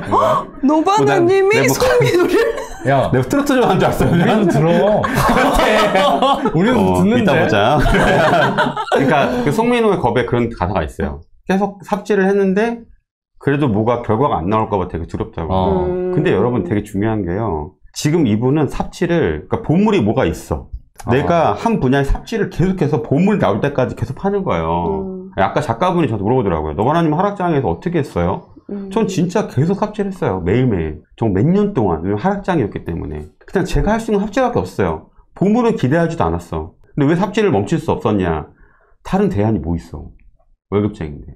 [SPEAKER 2] 노바나님이 송민호를.
[SPEAKER 6] 야,
[SPEAKER 3] 내가 트로트 좋아하는 줄 알았어요.
[SPEAKER 6] 우리도 들어. 우리도 듣는데.
[SPEAKER 3] 이따 보자. 그러니까 그 송민호의 겁에 그런 가사가 있어요. 계속 삽질을 했는데 그래도 뭐가 결과가 안 나올까봐 되게 두렵다고. 근데 여러분 되게 중요한 게요. 지금 이분은 삽질을, 그러니까 보물이 뭐가 있어. 내가 한 분야의 삽질을 계속해서 보물이 나올 때까지 계속 하는 거예요. 아까 작가분이 저한테 물어보더라고요. 너바나님 하락장에서 어떻게 했어요? 전 진짜 계속 삽질했어요. 매일매일. 정말 몇 년 동안. 왜냐면 하락장이었기 때문에. 그냥 제가 할 수 있는 삽질밖에 없어요. 보물을 기대하지도 않았어. 근데 왜 삽질을 멈출 수 없었냐? 다른 대안이 뭐 있어? 월급쟁인데.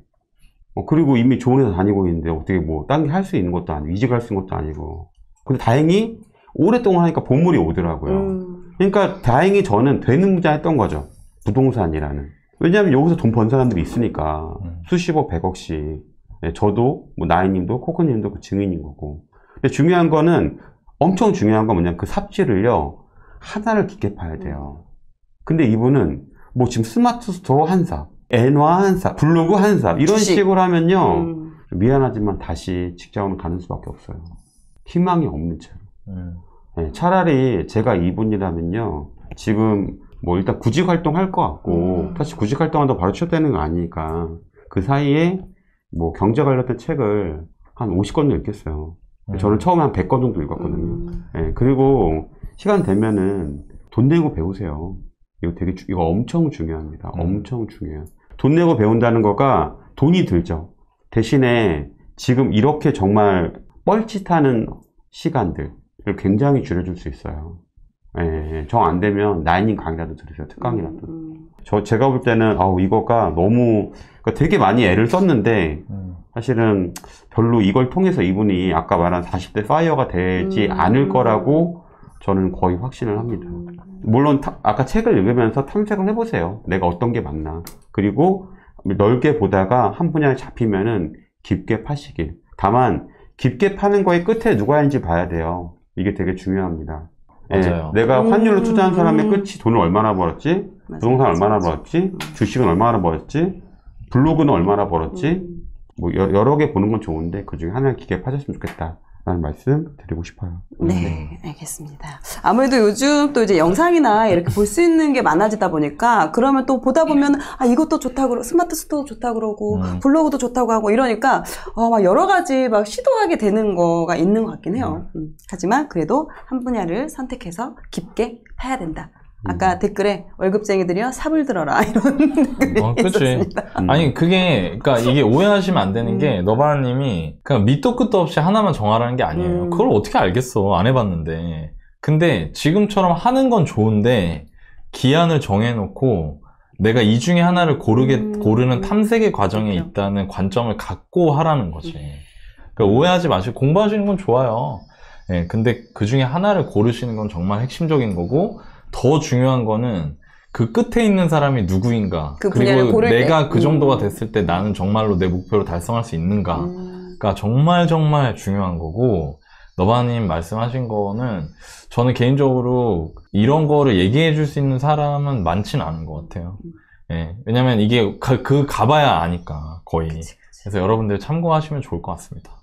[SPEAKER 3] 그리고 이미 좋은 회사 다니고 있는데 어떻게 뭐 딴 게 할 수 있는 것도 아니고 이직할 수 있는 것도 아니고. 근데 다행히 오랫동안 하니까 보물이 오더라고요. 그러니까 다행히 저는 되는 무자 했던 거죠. 부동산이라는. 왜냐하면 여기서 돈 번 사람들이 있으니까 수십억, 백억씩. 네, 저도, 뭐 나이님도, 코코님도 그 증인인 거고. 근데 중요한 거는, 엄청 중요한 건 뭐냐면 그 삽질을요, 하나를 깊게 파야 돼요. 근데 이분은 뭐 지금 스마트 스토어 한 삽, 엔화 한 삽, 블로그 한 삽, 이런
[SPEAKER 2] 주식.
[SPEAKER 3] 식으로 하면요, 미안하지만 다시 직장으로 가는 수밖에 없어요. 희망이 없는 채로. 네, 차라리 제가 이분이라면요, 지금 뭐 일단 구직 활동할 것 같고, 사실 구직 활동한다고 바로 취업되는 거 아니니까, 그 사이에 뭐 경제 관련된 책을 한 50권 읽겠어요. 저는 처음에 한 100권 정도 읽었거든요. 네, 그리고 시간 되면은 돈 내고 배우세요. 이거 엄청 중요합니다. 엄청 중요해요. 돈 내고 배운다는 거가 돈이 들죠. 대신에 지금 이렇게 정말 뻘짓하는 시간들을 굉장히 줄여줄 수 있어요. 예, 정 안 되면 나이님 강의라도 들으세요. 특강이라도. 제가 볼 때는 이거가 너무 되게 많이 애를 썼는데 사실은 별로 이걸 통해서 이분이 아까 말한 40대 파이어가 되지 않을 거라고 저는 거의 확신을 합니다. 물론 아까 책을 읽으면서 탐색을 해보세요. 내가 어떤 게 맞나. 그리고 넓게 보다가 한 분야에 잡히면은 깊게 파시길. 다만 깊게 파는 거의 끝에 누가 있는지 봐야 돼요. 이게 되게 중요합니다.
[SPEAKER 1] 맞아요.
[SPEAKER 3] 내가 환율로 투자한 사람의 끝이 돈을 얼마나 벌었지? 부동산 얼마나 벌었지? 주식은 얼마나 벌었지? 블로그는 얼마나 벌었지? 뭐 여러 개 보는 건 좋은데 그 중에 하나를 깊게 파셨으면 좋겠다 라는 말씀 드리고 싶어요.
[SPEAKER 2] 네, 알겠습니다. 아무래도 요즘 또 이제 영상이나 이렇게 볼 수 있는 게 많아지다 보니까 그러면 또 보다 보면 이것도 좋다고 그러고 스마트 스토어도 좋다고 그러고 블로그도 좋다고 하고 이러니까 막 여러 가지 막 시도하게 되는 거가 있는 것 같긴 해요. 하지만 그래도 한 분야를 선택해서 깊게 파야 된다. 아까 댓글에 월급쟁이들이요 삽을 들어라 이런 댓글이
[SPEAKER 1] 그치.
[SPEAKER 2] 있었습니다.
[SPEAKER 1] 아니 그러니까 이게 오해하시면 안 되는 게 너바나님이 그냥 밑도 끝도 없이 하나만 정하라는 게 아니에요. 그걸 어떻게 알겠어? 안 해봤는데. 근데 지금처럼 하는 건 좋은데 기한을 정해놓고 내가 이 중에 하나를 고르는 탐색의 과정에 있다는 관점을 갖고 하라는 거지. 그러니까 오해하지 마시고 공부하시는 건 좋아요. 네, 근데 그 중에 하나를 고르시는 건 정말 핵심적인 거고 더 중요한 거는 그 끝에 있는 사람이 누구인가,
[SPEAKER 2] 그 분야를
[SPEAKER 1] 그리고
[SPEAKER 2] 고를
[SPEAKER 1] 내가
[SPEAKER 2] 때.
[SPEAKER 1] 그 정도가 됐을 때 나는 정말로 내 목표를 달성할 수 있는가가 정말 정말 중요한 거고, 너바님 말씀하신 거는 저는 개인적으로 이런 거를 얘기해 줄 수 있는 사람은 많지는 않은 것 같아요. 예, 왜냐면 이게 가봐야 아니까 거의. 그래서 여러분들 참고하시면 좋을 것 같습니다.